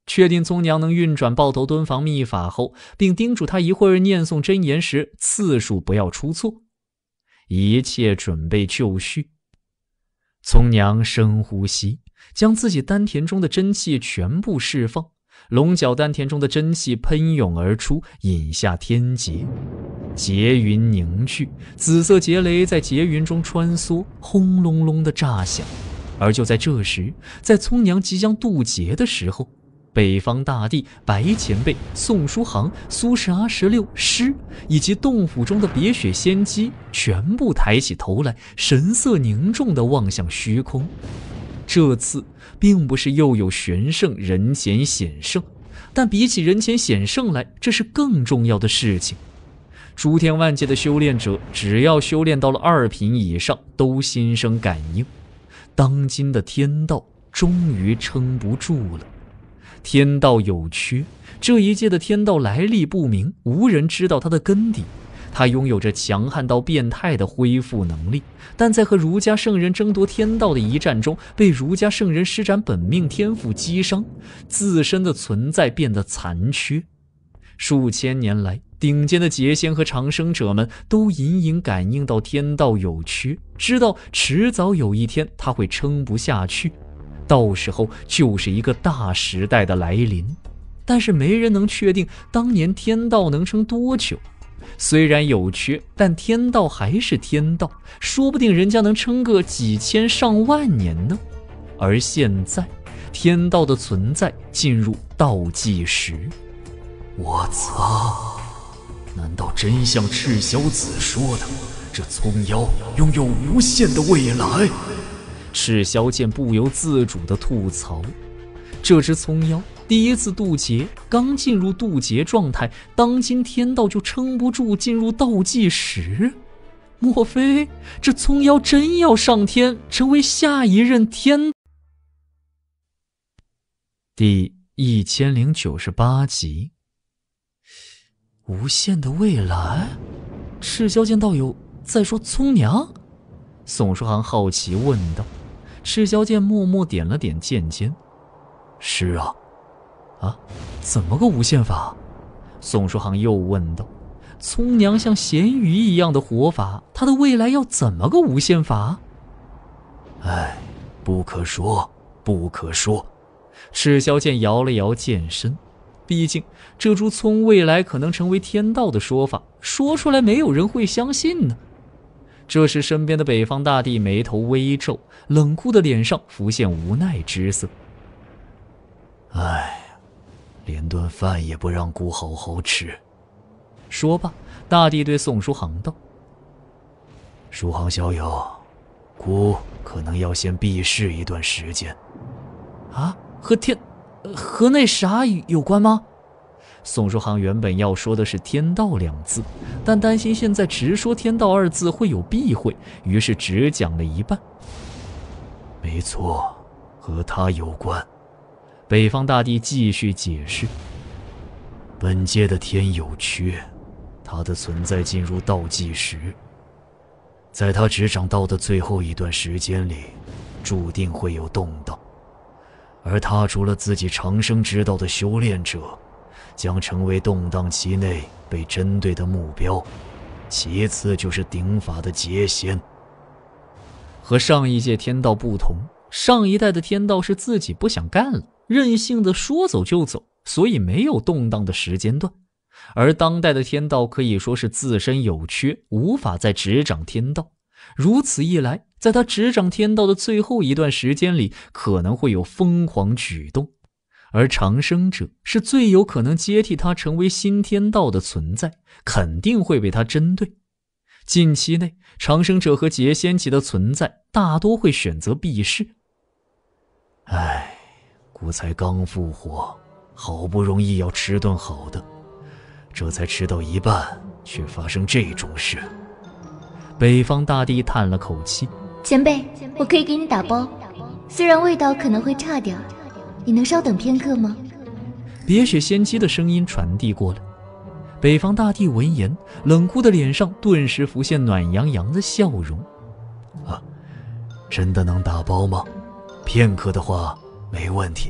确定宗娘能运转抱头蹲房秘法后，并叮嘱他一会儿念诵真言时次数不要出错。一切准备就绪。宗娘深呼吸，将自己丹田中的真气全部释放，龙角丹田中的真气喷涌而出，引下天劫。劫云凝聚，紫色劫雷在劫云中穿梭，轰隆隆的炸响。而就在这时，在宗娘即将渡劫的时候，北方大帝、白前辈、宋书航、苏轼阿16师以及洞府中的别雪仙姬全部抬起头来，神色凝重地望向虚空。这次并不是又有玄圣人前显圣，但比起人前显圣来，这是更重要的事情。诸天万界的修炼者，只要修炼到了2品以上，都心生感应。当今的天道终于撑不住了。天道有缺，这一届的天道来历不明，无人知道他的根底。他拥有着强悍到变态的恢复能力，但在和儒家圣人争夺天道的一战中，被儒家圣人施展本命天赋击伤，自身的存在变得残缺。数千年来，顶尖的劫仙和长生者们都隐隐感应到天道有缺，知道迟早有一天他会撑不下去，到时候就是一个大时代的来临。但是没人能确定当年天道能撑多久。虽然有缺，但天道还是天道，说不定人家能撑个几千上万年呢。而现在，天道的存在进入倒计时。 我操！难道真像赤霄子说的，这葱妖拥有无限的未来？ 赤霄剑不由自主地吐槽，这只葱妖第一次渡劫，刚进入渡劫状态，当今天道就撑不住进入倒计时。莫非这葱妖真要上天，成为下一任天？第1098集。无限的未来？赤霄剑道友在说葱娘？宋书航好奇问道。赤霄剑默默点了点剑尖。是啊。啊，怎么个无限法？宋书航又问道。葱娘像咸鱼一样的活法，她的未来要怎么个无限法？ 哎，不可说，不可说。 赤霄剑摇了摇剑身。毕竟这株葱未来可能成为天道的说法，说出来没有人会相信呢。这时身边的北方大帝眉头微皱，冷酷的脸上浮现无奈之色。 哎，连顿饭也不让姑好好吃。 说罢，大帝对宋书航道： 书航小友，姑可能要先避世一段时间。 啊，和那啥有关吗？宋书航原本要说的是天道2字，但担心现在直说天道2字会有避讳，于是只讲了一半。 没错，和他有关。 北方大帝继续解释， 本界的天有缺，他的存在进入倒计时，在他执掌道的最后一段时间里，注定会有动荡。而踏除了自己长生之道的修炼者，将成为动荡期内被针对的目标，其次就是顶法的劫仙。 和上一届天道不同，上一代的天道是自己不想干了，任性的说走就走，所以没有动荡的时间段。而当代的天道可以说是自身有缺，无法再执掌天道。如此一来，在他执掌天道的最后一段时间里，可能会有疯狂举动，而长生者是最有可能接替他成为新天道的存在，肯定会被他针对。近期内，长生者和劫仙级的存在大多会选择避世。 唉，姑才刚复活，好不容易要吃顿好的，这才吃到一半，却发生这种事。 北方大帝叹了口气， 前辈，我可以给你打包，虽然味道可能会差点，你能稍等片刻吗？ 别雪仙姬的声音传递过来。北方大帝闻言，冷酷的脸上顿时浮现暖洋洋的笑容。 啊，真的能打包吗？片刻的话没问题。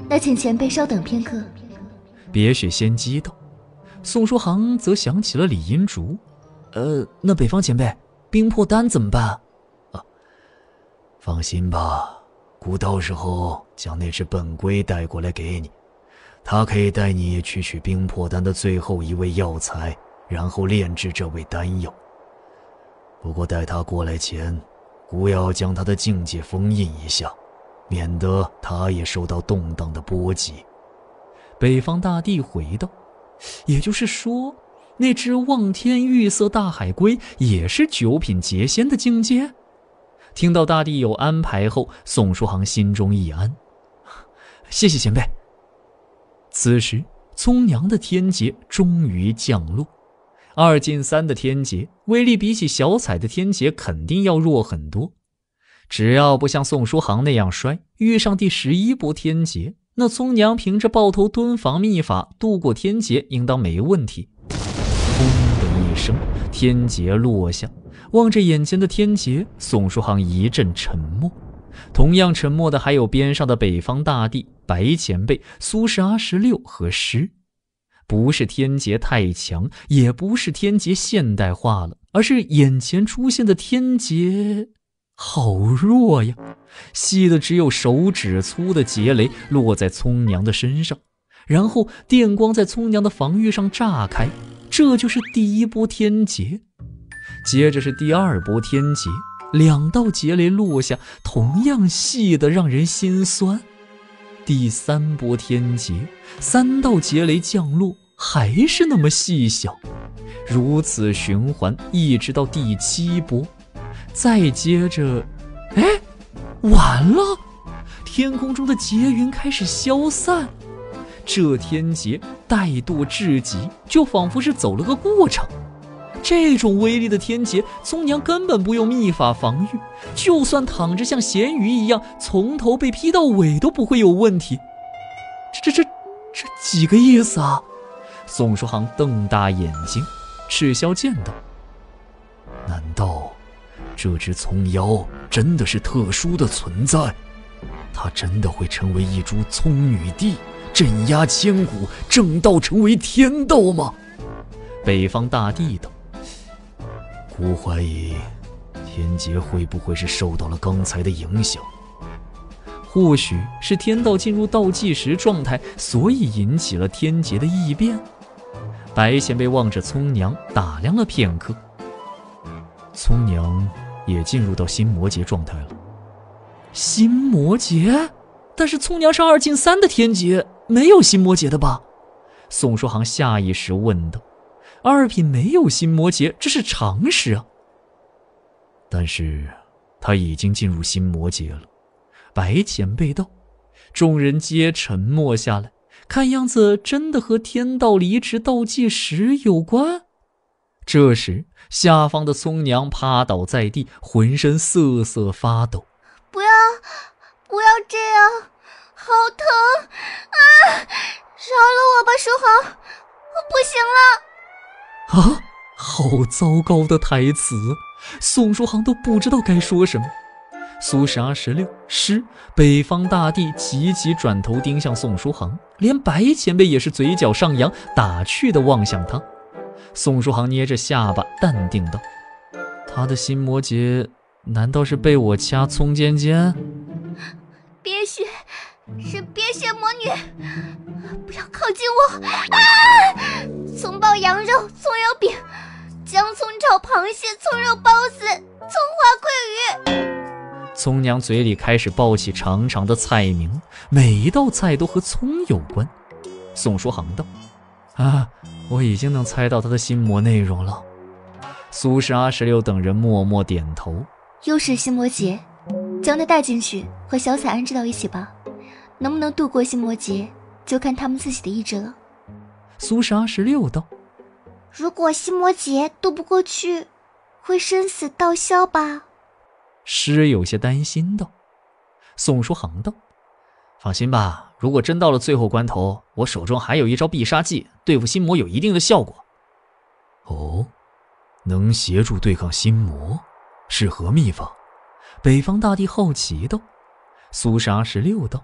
那请前辈稍等片刻。 别雪先机道。宋书航则想起了李银竹。那北方前辈，冰魄丹怎么办？ 放心吧，姑到时候将那只本龟带过来给你，它可以带你去取冰魄丹的最后一味药材，然后炼制这味丹药。不过带它过来前，姑要将它的境界封印一下，免得它也受到动荡的波及。 北方大帝回道，也就是说，那只望天玉色大海龟也是9品劫仙的境界？听到大帝有安排后，宋书航心中一安，谢谢前辈。此时葱娘的天劫终于降落，2进3的天劫威力比起小彩的天劫肯定要弱很多，只要不像宋书航那样衰，遇上第11波天劫，那葱娘凭着抱头蹲防秘法度过天劫应当没问题。轰的一声，天劫落下，望着眼前的天劫，宋书航一阵沉默。同样沉默的还有边上的北方大帝、白前辈、苏轼16和诗。不是天劫太强，也不是天劫现代化了，而是眼前出现的天劫好弱呀，细的只有手指粗的劫雷落在葱娘的身上，然后电光在葱娘的防御上炸开，这就是第1波天劫。接着是第2波天劫，2道劫雷落下，同样细的让人心酸。第3波天劫，3道劫雷降落，还是那么细小，如此循环一直到第7波。再接着，完了，天空中的劫云开始消散，这天劫怠惰至极，就仿佛是走了个过场。这种威力的天劫，葱娘根本不用秘法防御，就算躺着像咸鱼一样从头被劈到尾都不会有问题。这几个意思啊？宋书航瞪大眼睛，赤霄剑道： 难道这只葱妖真的是特殊的存在？它真的会成为一株葱女帝，镇压千古，正道成为天道吗？ 北方大帝道： 姑怀疑天劫会不会是受到了刚才的影响？ 或许是天道进入倒计时状态，所以引起了天劫的异变。白前辈望着葱娘打量了片刻， 葱娘也进入到心魔劫状态了。 心魔劫？但是葱娘是2进3的天劫，没有心魔劫的吧？宋书航下意识问道。2品没有心魔劫，这是常识啊。 但是他已经进入心魔劫了。 白前辈道。众人皆沉默下来，看样子真的和天道离职倒计时有关。这时下方的葱娘趴倒在地，浑身瑟瑟发抖。 不要这样，好疼啊！饶了我吧，书航，我不行了。 好糟糕的台词，宋书航都不知道该说什么。苏轼16、诗、北方大帝齐齐转头盯向宋书航，连白前辈也是嘴角上扬，打趣地望向他。宋书航捏着下巴，淡定道：他的心魔劫难道是被我掐葱尖尖？ 别雪，是别雪魔女，不要靠近我啊！葱爆羊肉、葱油饼、姜葱炒螃蟹、葱肉包子、葱花鳜鱼。 葱娘嘴里开始报起长长的菜名，每一道菜都和葱有关。宋书航道：我已经能猜到他的心魔内容了。苏轼16等人默默点头。 又是心魔劫，将他带进去和小彩安置到一起吧，能不能度过心魔劫就看他们自己的意志了。 苏轼16道： 如果心魔劫渡不过去，会生死道消吧？ 诗有些担心道。宋书航道：放心吧，如果真到了最后关头，我手中还有一招必杀技，对付心魔有一定的效果。 哦，能协助对抗心魔，是何秘法？ 北方大帝好奇道。苏轼16道：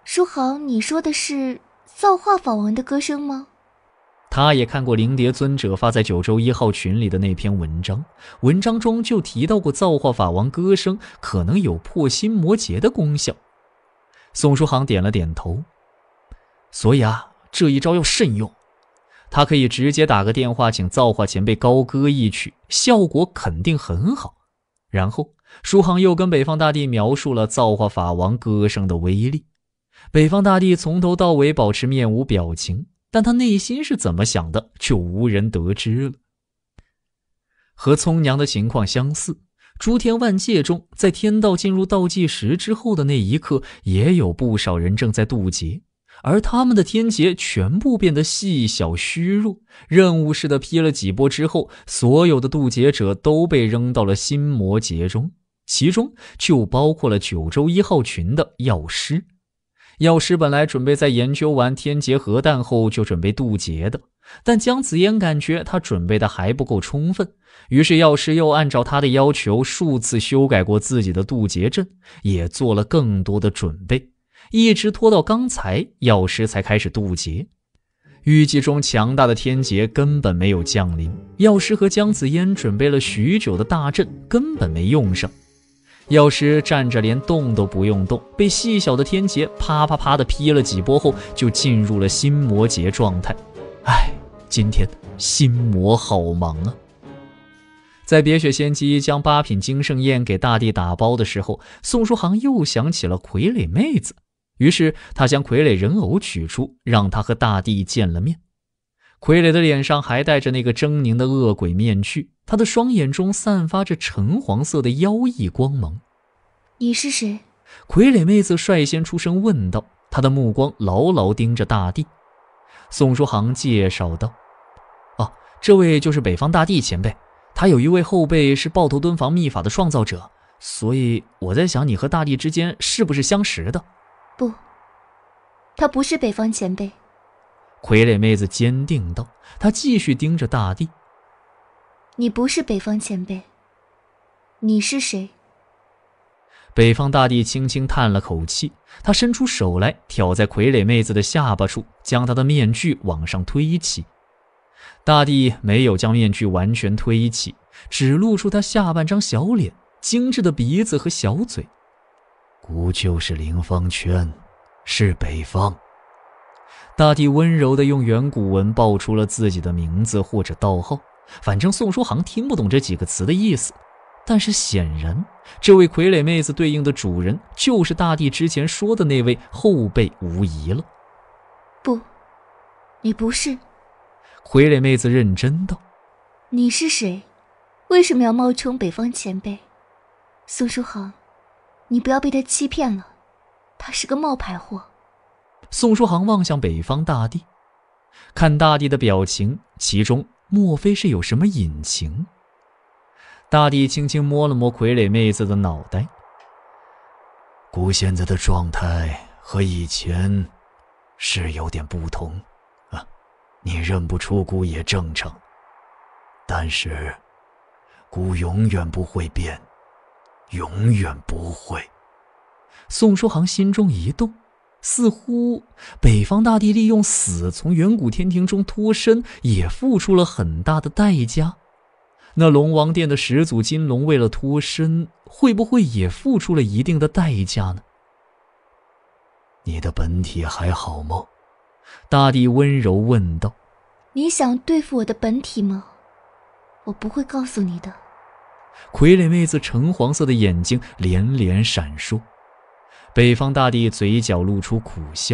书豪，你说的是造化法王的歌声吗？ 他也看过灵蝶尊者发在九州1号群里的那篇文章，文章中就提到过造化法王歌声可能有破心魔结的功效。宋书航点了点头。所以这一招要慎用。他可以直接打个电话请造化前辈高歌一曲，效果肯定很好。然后书航又跟北方大帝描述了造化法王歌声的威力。北方大帝从头到尾保持面无表情，但他内心是怎么想的却无人得知了。和葱娘的情况相似，诸天万界中在天道进入倒计时之后的那一刻，也有不少人正在渡劫，而他们的天劫全部变得细小虚弱，任务似的劈了几波之后，所有的渡劫者都被扔到了心魔劫中，其中就包括了九州1号群的药师。药师本来准备在研究完天劫核弹后就准备渡劫的，但姜子嫣感觉他准备的还不够充分，于是药师又按照他的要求数次修改过自己的渡劫阵，也做了更多的准备，一直拖到刚才药师才开始渡劫。预计中强大的天劫根本没有降临，药师和姜子嫣准备了许久的大阵根本没用上。药师站着连动都不用动，被细小的天劫啪啪啪的劈了几波后，就进入了心魔劫状态。今天心魔好忙啊。在别雪仙姬将8品金圣宴给大帝打包的时候，宋书航又想起了傀儡妹子，于是他将傀儡人偶取出，让他和大帝见了面。傀儡的脸上还戴着那个狰狞的恶鬼面具，他的双眼中散发着橙黄色的妖异光芒。 你是谁？ 傀儡妹子率先出声问道，她的目光牢牢盯着大帝。宋书航介绍道，这位就是北方大帝前辈，他有一位后辈是抱头蹲房秘法的创造者，所以我在想你和大帝之间是不是相识的？ 不，他不是北方前辈。 傀儡妹子坚定道，她继续盯着大帝。 你不是北方前辈，你是谁？ 北方大帝轻轻叹了口气，他伸出手来挑在傀儡妹子的下巴处，将她的面具往上推起。大帝没有将面具完全推起，只露出他下半张小脸，精致的鼻子和小嘴。 孤就是灵方圈，是北方。 大帝温柔地用远古文报出了自己的名字或者道号，反正宋书航听不懂这几个词的意思，但是显然这位傀儡妹子对应的主人就是大帝之前说的那位后辈无疑了。 不，你不是。 傀儡妹子认真道， 你是谁？为什么要冒充北方前辈？宋书航，你不要被他欺骗了，他是个冒牌货。 宋书航望向北方大帝，看大帝的表情，其中莫非是有什么隐情？大帝轻轻摸了摸傀儡妹子的脑袋。 姑现在的状态和以前是有点不同啊，你认不出姑也正常，但是姑永远不会变，永远不会。 宋书航心中一动，似乎北方大帝利用死从远古天庭中脱身，也付出了很大的代价。那龙王殿的始祖金龙为了脱身，会不会也付出了一定的代价呢？ 你的本体还好吗？ 大帝温柔问道。 你想对付我的本体吗？我不会告诉你的。 傀儡妹子橙黄色的眼睛连连闪烁。北方大帝嘴角露出苦笑。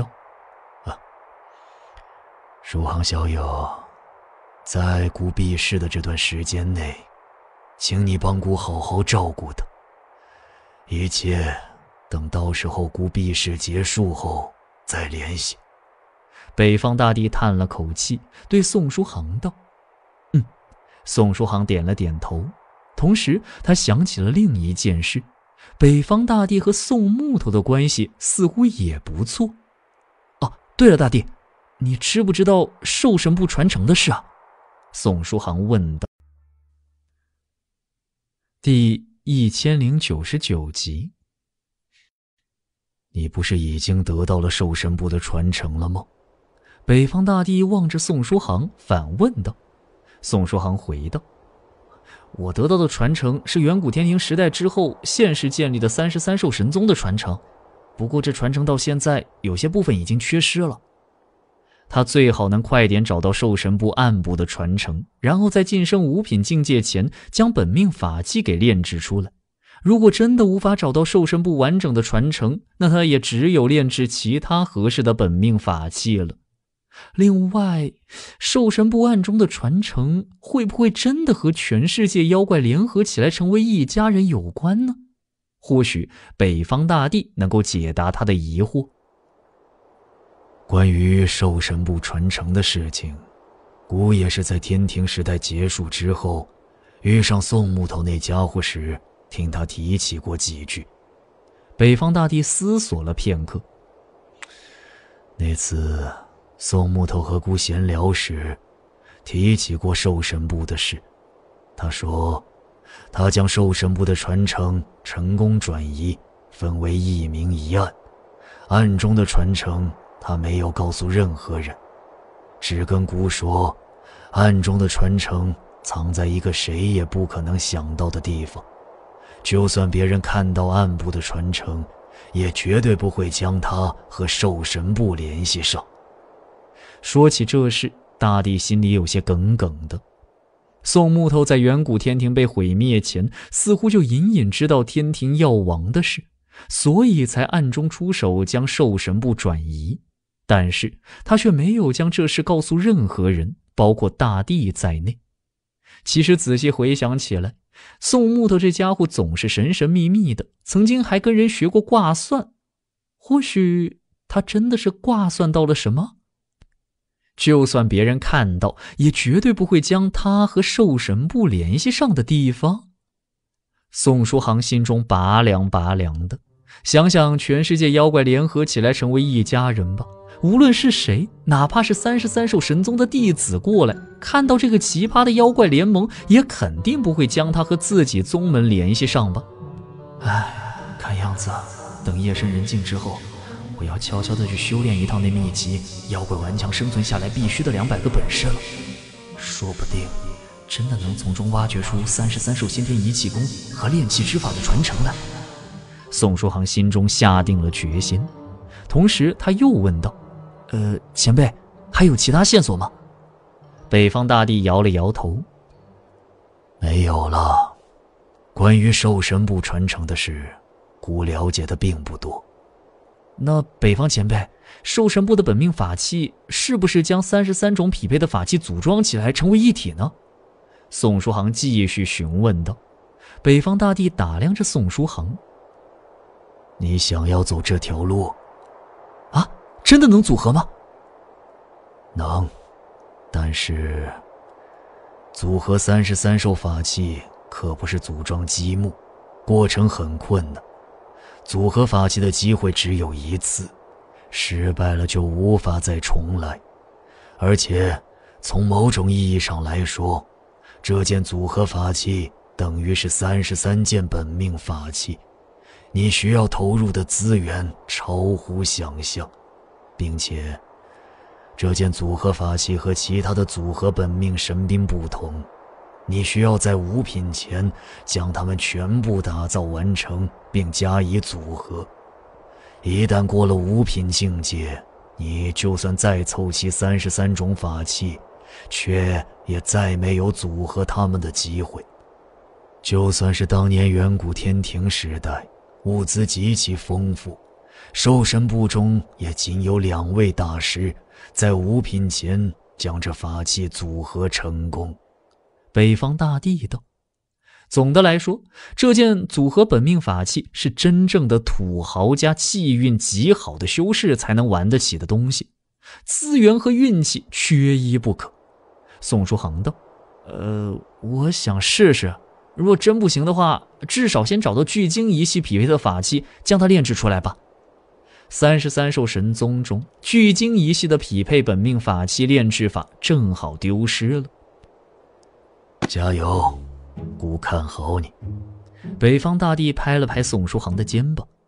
书航小友，在姑避世的这段时间内，请你帮姑好好照顾她，一切等到时候姑避世结束后再联系。 北方大帝叹了口气，对宋书航道：宋书航点了点头，同时他想起了另一件事，北方大帝和宋木头的关系似乎也不错。对了，大帝，你知不知道兽神部传承的事啊？宋书航问道。第1099集。 你不是已经得到了兽神部的传承了吗？北方大帝望着宋书航反问道。宋书航回道：我得到的传承是远古天庭时代之后现世建立的33兽神宗的传承，不过这传承到现在有些部分已经缺失了。他最好能快点找到兽神部暗部的传承，然后在晋升5品境界前将本命法器给炼制出来。如果真的无法找到兽神部完整的传承，那他也只有炼制其他合适的本命法器了。另外，兽神部暗中的传承会不会真的和全世界妖怪联合起来成为一家人有关呢？或许北方大帝能够解答他的疑惑。 关于兽神部传承的事情，姑也是在天庭时代结束之后，遇上宋木头那家伙时，听他提起过几句。 北方大帝思索了片刻。 那次宋木头和姑闲聊时，提起过兽神部的事。他说，他将兽神部的传承成功转移，分为一明一暗，暗中的传承他没有告诉任何人，只跟姑说，暗中的传承藏在一个谁也不可能想到的地方，就算别人看到暗部的传承，也绝对不会将它和兽神部联系上。 说起这事，大帝心里有些耿耿的。宋木头在远古天庭被毁灭前，似乎就隐隐知道天庭要亡的事，所以才暗中出手将兽神部转移。但是他却没有将这事告诉任何人，包括大帝在内。其实仔细回想起来，宋木头这家伙总是神神秘秘的，曾经还跟人学过卦算。或许他真的是卦算到了什么？就算别人看到，也绝对不会将他和兽神部联系上的地方。宋书航心中拔凉拔凉的，想想全世界妖怪联合起来成为一家人吧，无论是谁，哪怕是33兽神宗的弟子过来，看到这个奇葩的妖怪联盟，也肯定不会将他和自己宗门联系上吧。看样子等夜深人静之后，我要悄悄地去修炼一套那秘籍妖怪顽强生存下来必须的200个本事了，说不定真的能从中挖掘出33兽先天仪器功和炼器之法的传承来。宋书航心中下定了决心，同时他又问道：前辈，还有其他线索吗？北方大帝摇了摇头： 没有了。关于兽神部传承的事，姑了解的并不多。 那北方前辈，兽神部的本命法器是不是将33种匹配的法器组装起来成为一体呢？宋书航继续询问道。北方大帝打量着宋书航： 你想要走这条路？ 啊，真的能组合吗？ 能，但是组合33兽法器可不是组装积木，过程很困难。组合法器的机会只有一次，失败了就无法再重来。而且从某种意义上来说，这件组合法器等于是33件本命法器，你需要投入的资源超乎想象，并且这件组合法器和其他的组合本命神兵不同，你需要在5品前将它们全部打造完成并加以组合。一旦过了5品境界，你就算再凑齐33种法器，却也再没有组合它们的机会。就算是当年远古天庭时代，物资极其丰富，兽神部中也仅有2位大师在5品前将这法器组合成功。 北方大帝道：总的来说，这件组合本命法器是真正的土豪加气运极好的修士才能玩得起的东西，资源和运气缺一不可。宋书航道：我想试试，如果真不行的话，至少先找到聚精一系匹配的法器，将它炼制出来吧。33兽神宗中，聚精一系的匹配本命法器炼制法正好丢失了。 加油，姑看好你。 北方大帝拍了拍宋书航的肩膀。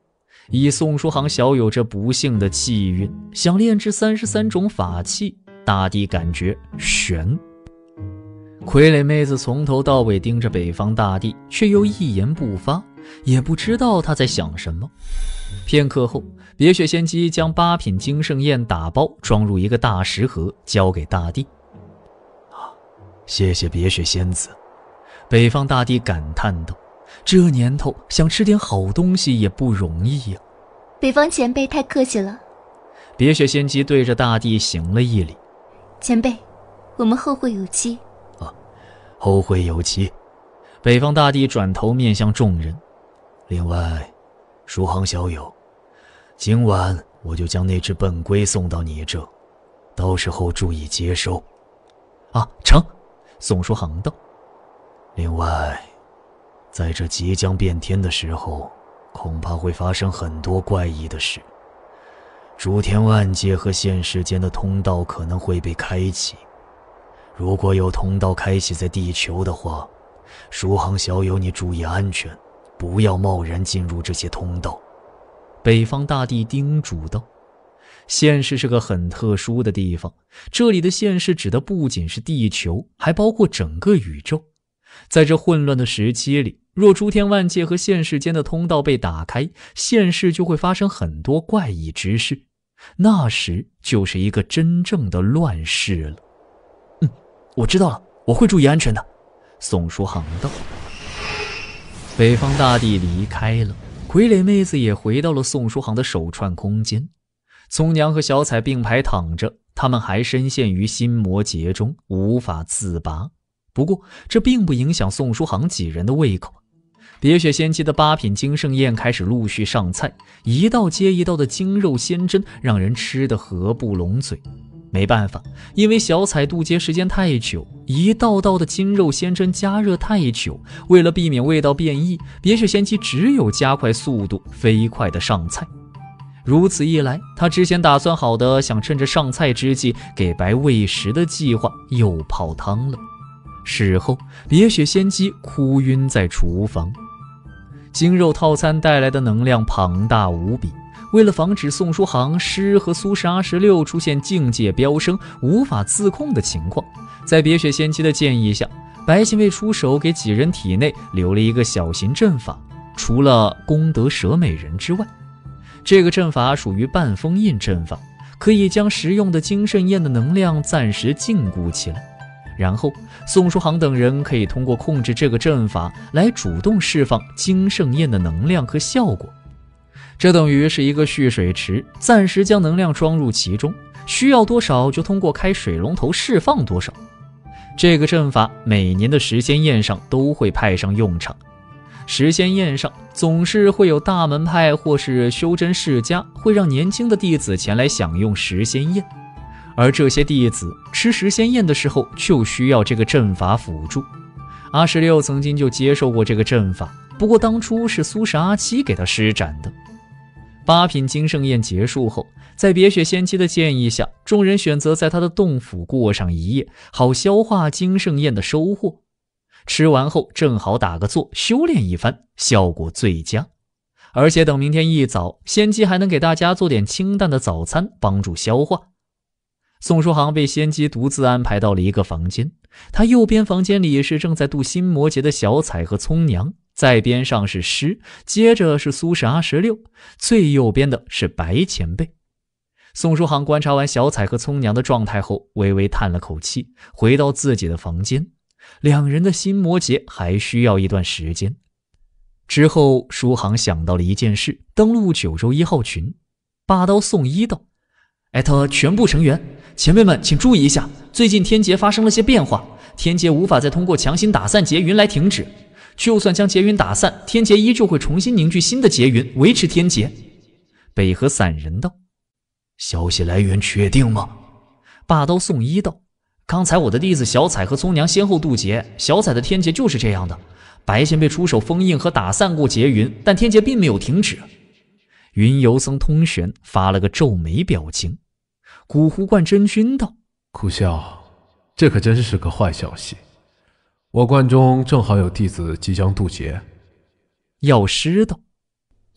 以宋书航小友这不幸的气运，想炼制33种法器，大帝感觉悬。傀儡妹子从头到尾盯着北方大帝，却又一言不发，也不知道他在想什么。片刻后，别雪仙姬将8品金圣宴打包装入一个大食盒，交给大帝。谢谢别雪仙子。北方大帝感叹道，这年头想吃点好东西也不容易呀。 北方前辈太客气了。 别雪仙姬对着大帝行了一礼。 前辈，我们后会有期。 后会有期。北方大帝转头面向众人。另外，书航小友，今晚我就将那只笨龟送到你这，到时候注意接收。成。宋书航道。另外，在这即将变天的时候，恐怕会发生很多怪异的事。诸天万界和现世间的通道可能会被开启。如果有通道开启在地球的话，书航小友你注意安全，不要贸然进入这些通道。北方大帝叮嘱道。现世是个很特殊的地方，这里的现世指的不仅是地球，还包括整个宇宙。在这混乱的时期里，若诸天万界和现世间的通道被打开，现世就会发生很多怪异之事，那时就是一个真正的乱世了。我知道了，我会注意安全的。宋书航道。北方大帝离开了，傀儡妹子也回到了宋书航的手串空间。葱娘和小彩并排躺着，他们还深陷于心魔结中，无法自拔。不过这并不影响宋书航几人的胃口。别雪仙姬的8品金圣宴开始陆续上菜，一道接一道的精肉鲜珍，让人吃得合不拢嘴。没办法，因为小彩渡劫时间太久，一道道的金肉鲜珍加热太久，为了避免味道变异，别雪仙姬只有加快速度，飞快地上菜。如此一来，他之前打算好的想趁着上菜之际给白喂食的计划又泡汤了。事后，别雪仙姬哭晕在厨房。精肉套餐带来的能量庞大无比，为了防止宋书航师和苏轼26出现境界飙升无法自控的情况，在别雪仙姬的建议下，白仙卫出手给几人体内留了一个小型阵法，除了功德蛇美人之外，这个阵法属于半封印阵法，可以将食用的金圣宴的能量暂时禁锢起来，然后宋书航等人可以通过控制这个阵法来主动释放金圣宴的能量和效果。这等于是一个蓄水池，暂时将能量装入其中，需要多少就通过开水龙头释放多少。这个阵法每年的时仙宴上都会派上用场。时仙宴上总是会有大门派或是修真世家会让年轻的弟子前来享用时仙宴，而这些弟子吃时仙宴的时候就需要这个阵法辅助。阿16曾经就接受过这个阵法，不过当初是苏轼阿七给他施展的。8品金圣宴结束后，在别雪仙姬的建议下，众人选择在他的洞府过上一夜，好消化金圣宴的收获。吃完后正好打个坐，修炼一番，效果最佳。而且等明天一早，仙姬还能给大家做点清淡的早餐，帮助消化。宋书航被仙姬独自安排到了一个房间，他右边房间里是正在渡心魔劫的小彩和葱娘，在边上是诗，接着是苏轼26，最右边的是白前辈。宋书航观察完小彩和葱娘的状态后，微微叹了口气，回到自己的房间。两人的心魔劫还需要一段时间。之后书航想到了一件事，登录九州1号群，霸刀宋一道：艾特全部成员，前辈们请注意一下，最近天劫发生了些变化，天劫无法再通过强行打散劫云来停止，就算将劫云打散，天劫依旧会重新凝聚新的劫云，维持天劫。北河散人道：消息来源确定吗？霸刀宋一道：刚才我的弟子小彩和葱娘先后渡劫，小彩的天劫就是这样的，白仙被出手封印和打散过劫云，但天劫并没有停止。云游僧通玄发了个皱眉表情。古湖观真君道： 苦笑，这可真是个坏消息，我观中正好有弟子即将渡劫。 药师道：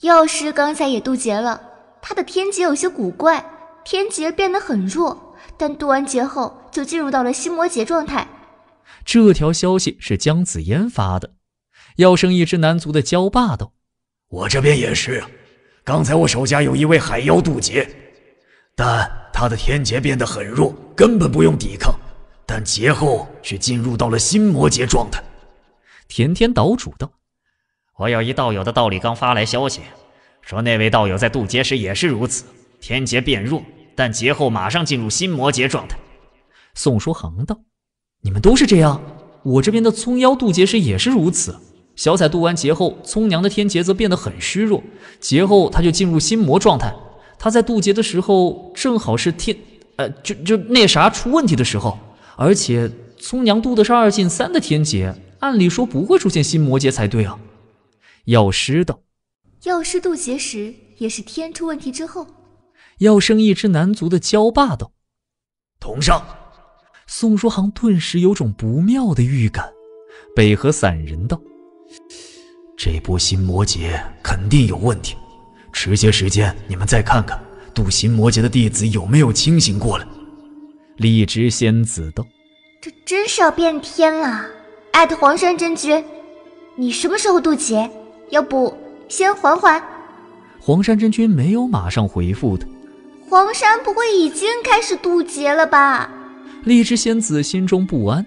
药师刚才也渡劫了，他的天劫有些古怪，天劫变得很弱，但渡完劫后就进入到了心魔劫状态。 这条消息是姜子嫣发的。药生一只男族的娇霸道： 我这边也是，刚才我手下有一位海妖渡劫，但他的天劫变得很弱，根本不用抵抗，但劫后却进入到了心魔劫状态。 甜甜岛主道： 我有一道友的道理刚发来消息，说那位道友在渡劫时也是如此，天劫变弱，但劫后马上进入心魔劫状态。 宋书航道：你们都是这样？我这边的葱妖渡劫时也是如此。小彩渡完劫后，葱娘的天劫则变得很虚弱，劫后她就进入心魔状态。她在渡劫的时候正好是就那啥出问题的时候，而且葱娘渡的是2进3的天劫，按理说不会出现心魔劫才对啊。药师道： 药师渡劫时也是天出问题之后。 药生一只男族的娇霸道： 同上。 宋书航顿时有种不妙的预感。北河散人道： 这波心魔劫肯定有问题，迟些时间你们再看看渡心魔劫的弟子有没有清醒过来。 荔枝仙子道： 这真是要变天了！艾特黄山真君，你什么时候渡劫？要不先缓缓？ 黄山真君没有马上回复他。 黄山不会已经开始渡劫了吧？ 荔枝仙子心中不安。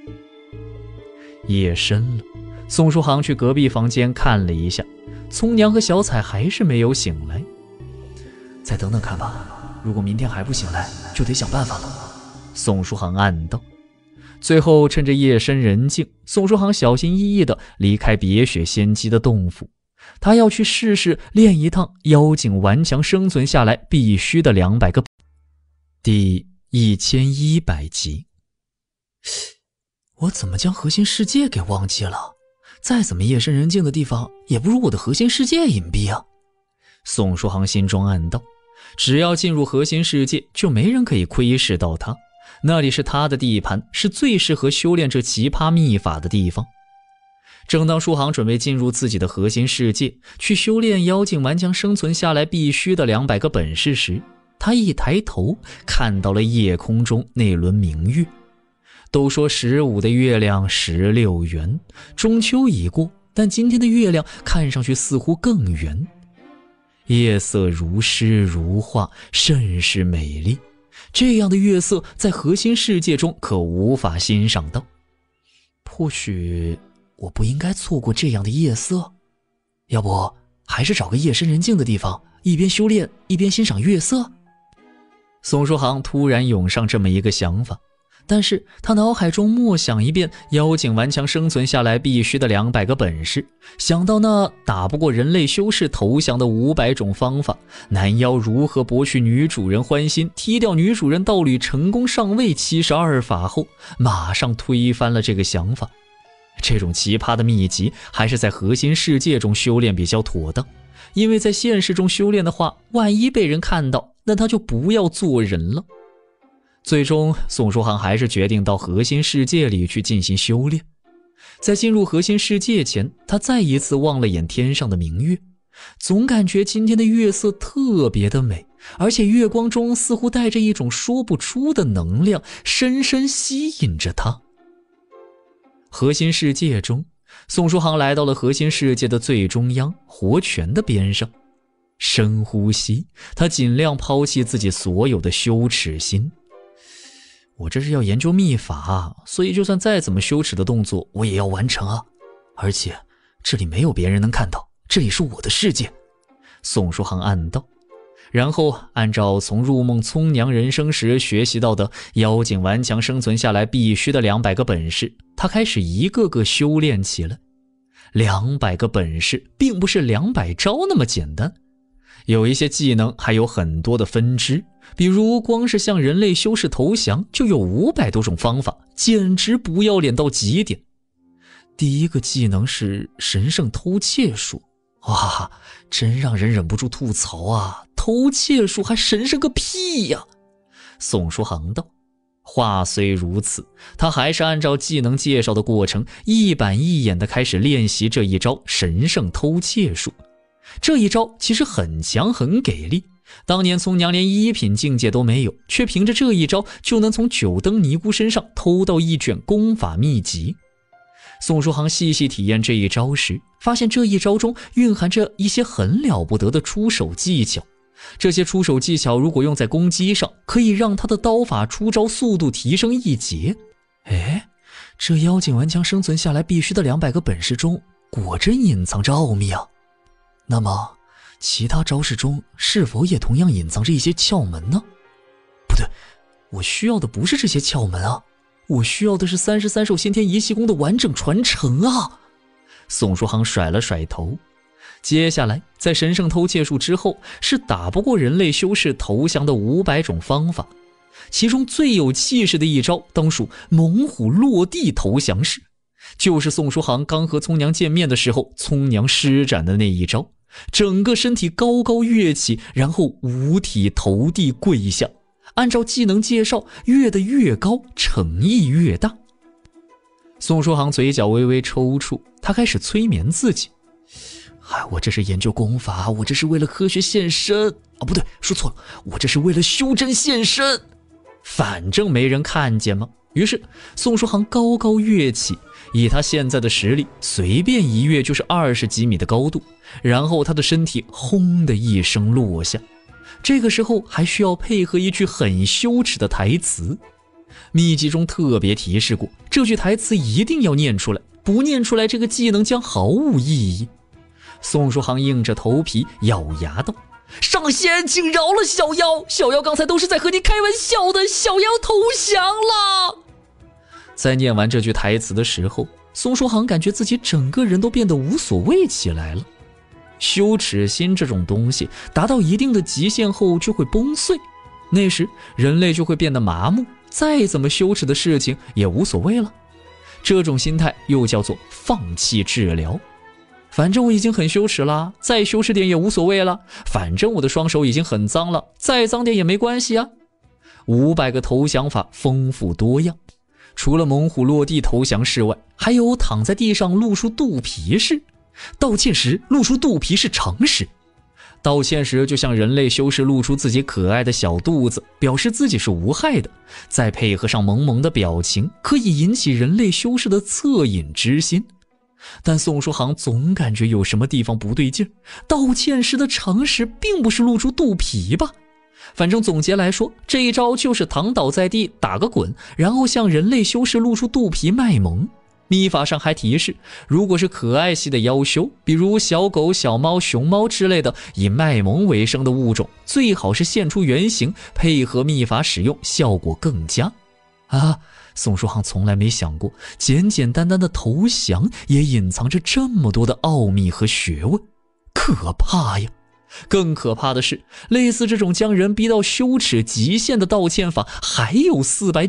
夜深了，宋书航去隔壁房间看了一下，葱娘和小彩还是没有醒来。再等等看吧，如果明天还不醒来，就得想办法了。宋书航暗道。最后趁着夜深人静，宋书航小心翼翼地离开别雪仙姬的洞府，他要去试试练一趟妖精顽强生存下来必须的200个。第1100集。我怎么将核心世界给忘记了？再怎么夜深人静的地方，也不如我的核心世界隐蔽啊！宋书航心中暗道，只要进入核心世界，就没人可以窥视到他，那里是他的地盘，是最适合修炼这奇葩秘法的地方。正当书航准备进入自己的核心世界，去修炼妖精顽强生存下来必须的200个本事时，他一抬头看到了夜空中那轮明月。都说15的月亮16圆，中秋已过，但今天的月亮看上去似乎更圆。夜色如诗如画，甚是美丽。这样的月色在核心世界中可无法欣赏到。或许我不应该错过这样的夜色，要不还是找个夜深人静的地方，一边修炼一边欣赏月色。宋书航突然涌上这么一个想法，但是他脑海中默想一遍妖精顽强生存下来必须的200个本事，想到那打不过人类修士投降的500种方法，男妖如何博取女主人欢心，踢掉女主人道侣成功上位72法后，马上推翻了这个想法。这种奇葩的秘籍还是在核心世界中修炼比较妥当，因为在现实中修炼的话，万一被人看到，那他就不要做人了。最终宋书航还是决定到核心世界里去进行修炼。在进入核心世界前，他再一次望了眼天上的明月，总感觉今天的月色特别的美，而且月光中似乎带着一种说不出的能量，深深吸引着他。核心世界中，宋书航来到了核心世界的最中央，活泉的边上。深呼吸，他尽量抛弃自己所有的羞耻心。我这是要研究秘法，所以就算再怎么羞耻的动作我也要完成啊！而且这里没有别人能看到，这里是我的世界。宋书航暗道，然后按照从入梦葱娘人生时学习到的妖精顽强生存下来必须的200个本事，他开始一个个修炼起来。200个本事并不是200招那么简单，有一些技能还有很多的分支，比如光是向人类修士投降就有500多种方法，简直不要脸到极点。第一个技能是神圣偷窃术，哇，真让人忍不住吐槽啊，偷窃术还神圣个屁呀！宋书航道。话虽如此，他还是按照技能介绍的过程，一板一眼地开始练习这一招神圣偷窃术。 这一招其实很强很给力，当年葱娘连1品境界都没有，却凭着这一招就能从九灯尼姑身上偷到一卷功法秘籍。宋书航细细体验这一招时，发现这一招中蕴含着一些很了不得的出手技巧。这些出手技巧如果用在攻击上，可以让他的刀法出招速度提升1截。这妖精顽强生存下来必须的200个本事中，果真隐藏着奥秘啊！那么，其他招式中是否也同样隐藏着一些窍门呢？不对，我需要的不是这些窍门啊，我需要的是33手先天移气功的完整传承啊！宋书航甩了甩头。接下来，在神圣偷窃术之后，是打不过人类修士投降的500种方法。其中最有气势的一招当属猛虎落地投降式，就是宋书航刚和葱娘见面的时候，葱娘施展的那一招，整个身体高高跃起，然后五体投地跪下，按照技能介绍，跃得越高，诚意越大。宋书航嘴角微微抽搐，他开始催眠自己，我这是研究功法，我这是为了科学献身不对，说错了，我这是为了修真献身，反正没人看见嘛。于是宋书航高高跃起，以他现在的实力，随便一跃就是20几米的高度，然后他的身体轰的一声落下。这个时候还需要配合一句很羞耻的台词，秘籍中特别提示过，这句台词一定要念出来，不念出来这个技能将毫无意义。宋书航硬着头皮咬牙道，上仙请饶了小妖，小妖刚才都是在和你开玩笑的，小妖投降了。在念完这句台词的时候，宋书航感觉自己整个人都变得无所谓起来了。羞耻心这种东西达到一定的极限后就会崩碎，那时人类就会变得麻木，再怎么羞耻的事情也无所谓了。这种心态又叫做放弃治疗。反正我已经很羞耻了，再羞耻点也无所谓了，反正我的双手已经很脏了，再脏点也没关系啊。500个投降法丰富多样，除了猛虎落地投降式外，还有躺在地上露出肚皮式，道歉时露出肚皮是常识。道歉时就像人类修士露出自己可爱的小肚子，表示自己是无害的，再配合上萌萌的表情，可以引起人类修士的恻隐之心。但宋书航总感觉有什么地方不对劲，道歉时的常识并不是露出肚皮吧？反正总结来说，这一招就是躺倒在地打个滚，然后向人类修士露出肚皮卖萌。秘法上还提示，如果是可爱系的妖修，比如小狗、小猫、熊猫之类的以卖萌为生的物种，最好是现出原形，配合秘法使用，效果更佳。宋书航从来没想过，简简单单的投降也隐藏着这么多的奥秘和学问，可怕呀！更可怕的是，类似这种将人逼到羞耻极限的道歉法还有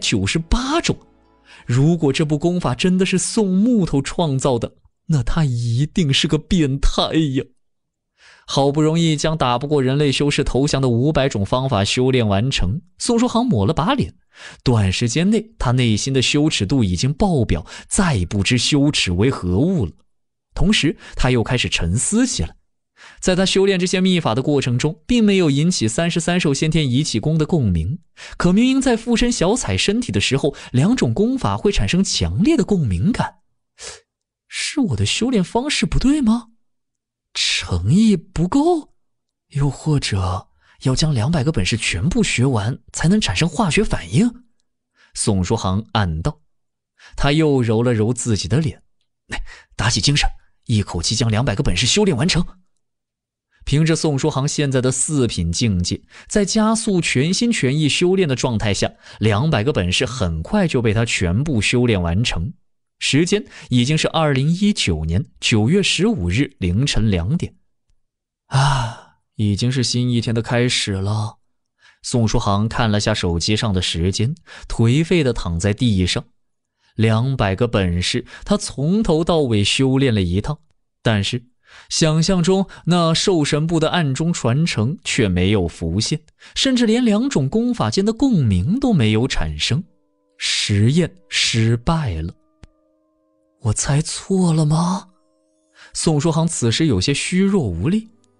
498种。如果这部功法真的是宋木头创造的，那他一定是个变态呀！好不容易将打不过人类修士投降的500种方法修炼完成，宋书航抹了把脸，短时间内他内心的羞耻度已经爆表，再不知羞耻为何物了。同时他又开始沉思起来，在他修炼这些秘法的过程中，并没有引起33手先天移气功的共鸣，可明明在附身小彩身体的时候，2种功法会产生强烈的共鸣感。是我的修炼方式不对吗？诚意不够？又或者要将200个本事全部学完才能产生化学反应？宋书航暗道。他又揉了揉自己的脸，打起精神，一口气将200个本事修炼完成。凭着宋书航现在的4品境界，在加速全心全意修炼的状态下，200个本事很快就被他全部修炼完成。时间已经是2019年9月15日凌晨2点。已经是新一天的开始了。宋书航看了下手机上的时间，颓废地躺在地上。200个本事，他从头到尾修炼了一趟，但是想象中那兽神部的暗中传承却没有浮现，甚至连2种功法间的共鸣都没有产生。实验失败了。我猜错了吗？宋书航此时有些虚弱无力。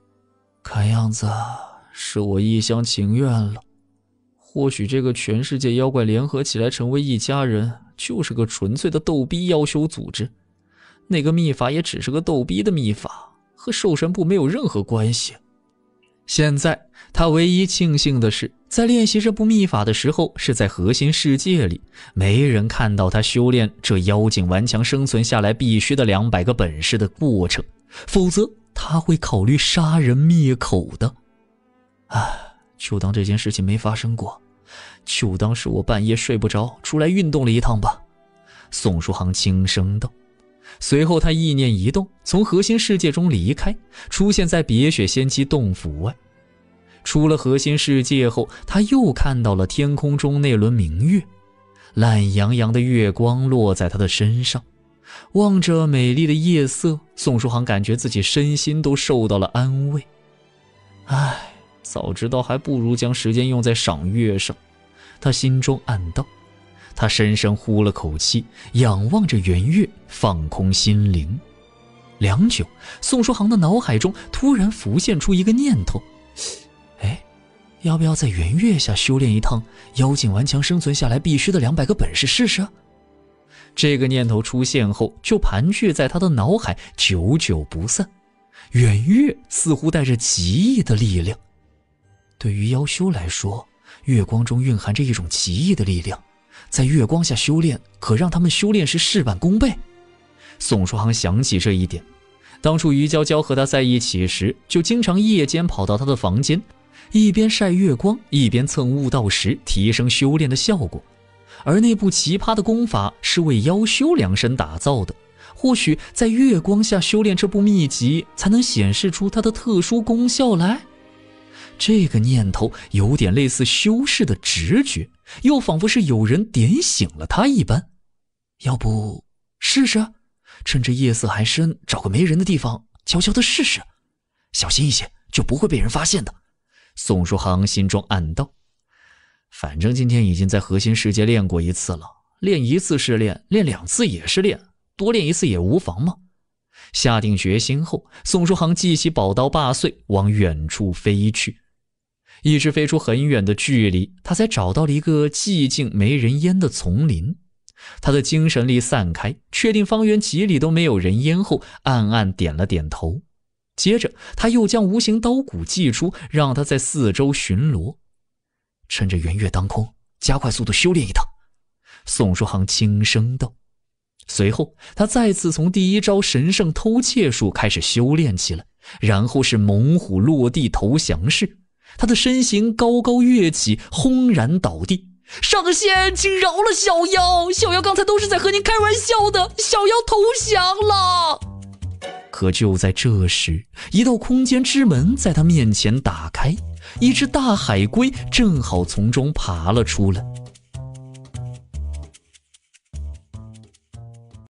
看样子是我一厢情愿了。或许这个全世界妖怪联合起来成为一家人，就是个纯粹的逗逼妖修组织。那个秘法也只是个逗逼的秘法，和兽神部没有任何关系。现在他唯一庆幸的是，在练习这部秘法的时候是在核心世界里，没人看到他修炼这妖精顽强生存下来必须的200个本事的过程，否则他会考虑杀人灭口的。就当这件事情没发生过，就当是我半夜睡不着出来运动了一趟吧。宋书航轻声道。随后他意念一动，从核心世界中离开，出现在别雪仙姬洞府外。出了核心世界后，他又看到了天空中那轮明月，懒洋洋的月光落在他的身上。望着美丽的夜色，宋书航感觉自己身心都受到了安慰。早知道还不如将时间用在赏月上，他心中暗道。他深深呼了口气，仰望着圆月，放空心灵。良久，宋书航的脑海中突然浮现出一个念头：要不要在圆月下修炼一趟妖精顽强生存下来必须的200个本事试试？这个念头出现后，就盘踞在他的脑海，久久不散。圆月似乎带着奇异的力量。对于妖修来说，月光中蕴含着一种奇异的力量，在月光下修炼，可让他们修炼时事半功倍。宋书航想起这一点，当初于娇娇和他在一起时，就经常夜间跑到他的房间，一边晒月光，一边蹭悟道石，提升修炼的效果。而那部奇葩的功法是为妖修量身打造的，或许在月光下修炼这部秘籍，才能显示出它的特殊功效来。这个念头有点类似修士的直觉，又仿佛是有人点醒了他一般。要不试试？趁着夜色还深，找个没人的地方悄悄地试试，小心一些，就不会被人发现的。宋书航心中暗道。反正今天已经在核心世界练过一次了，练一次是练，练2次也是练，多练一次也无妨嘛。下定决心后，宋书航记起宝刀8岁，往远处飞去。一直飞出很远的距离，他才找到了一个寂静没人烟的丛林。他的精神力散开，确定方圆几里都没有人烟后，暗暗点了点头。接着他又将无形刀骨祭出，让他在四周巡逻。趁着圆月当空，加快速度修炼一趟。宋书航轻声道。随后他再次从第一招神圣偷窃术开始修炼起来，然后是猛虎落地投降式。他的身形高高跃起，轰然倒地。上仙，请饶了小妖，小妖刚才都是在和您开玩笑的，小妖投降了。可就在这时，一道空间之门在他面前打开，一只大海龟正好从中爬了出来。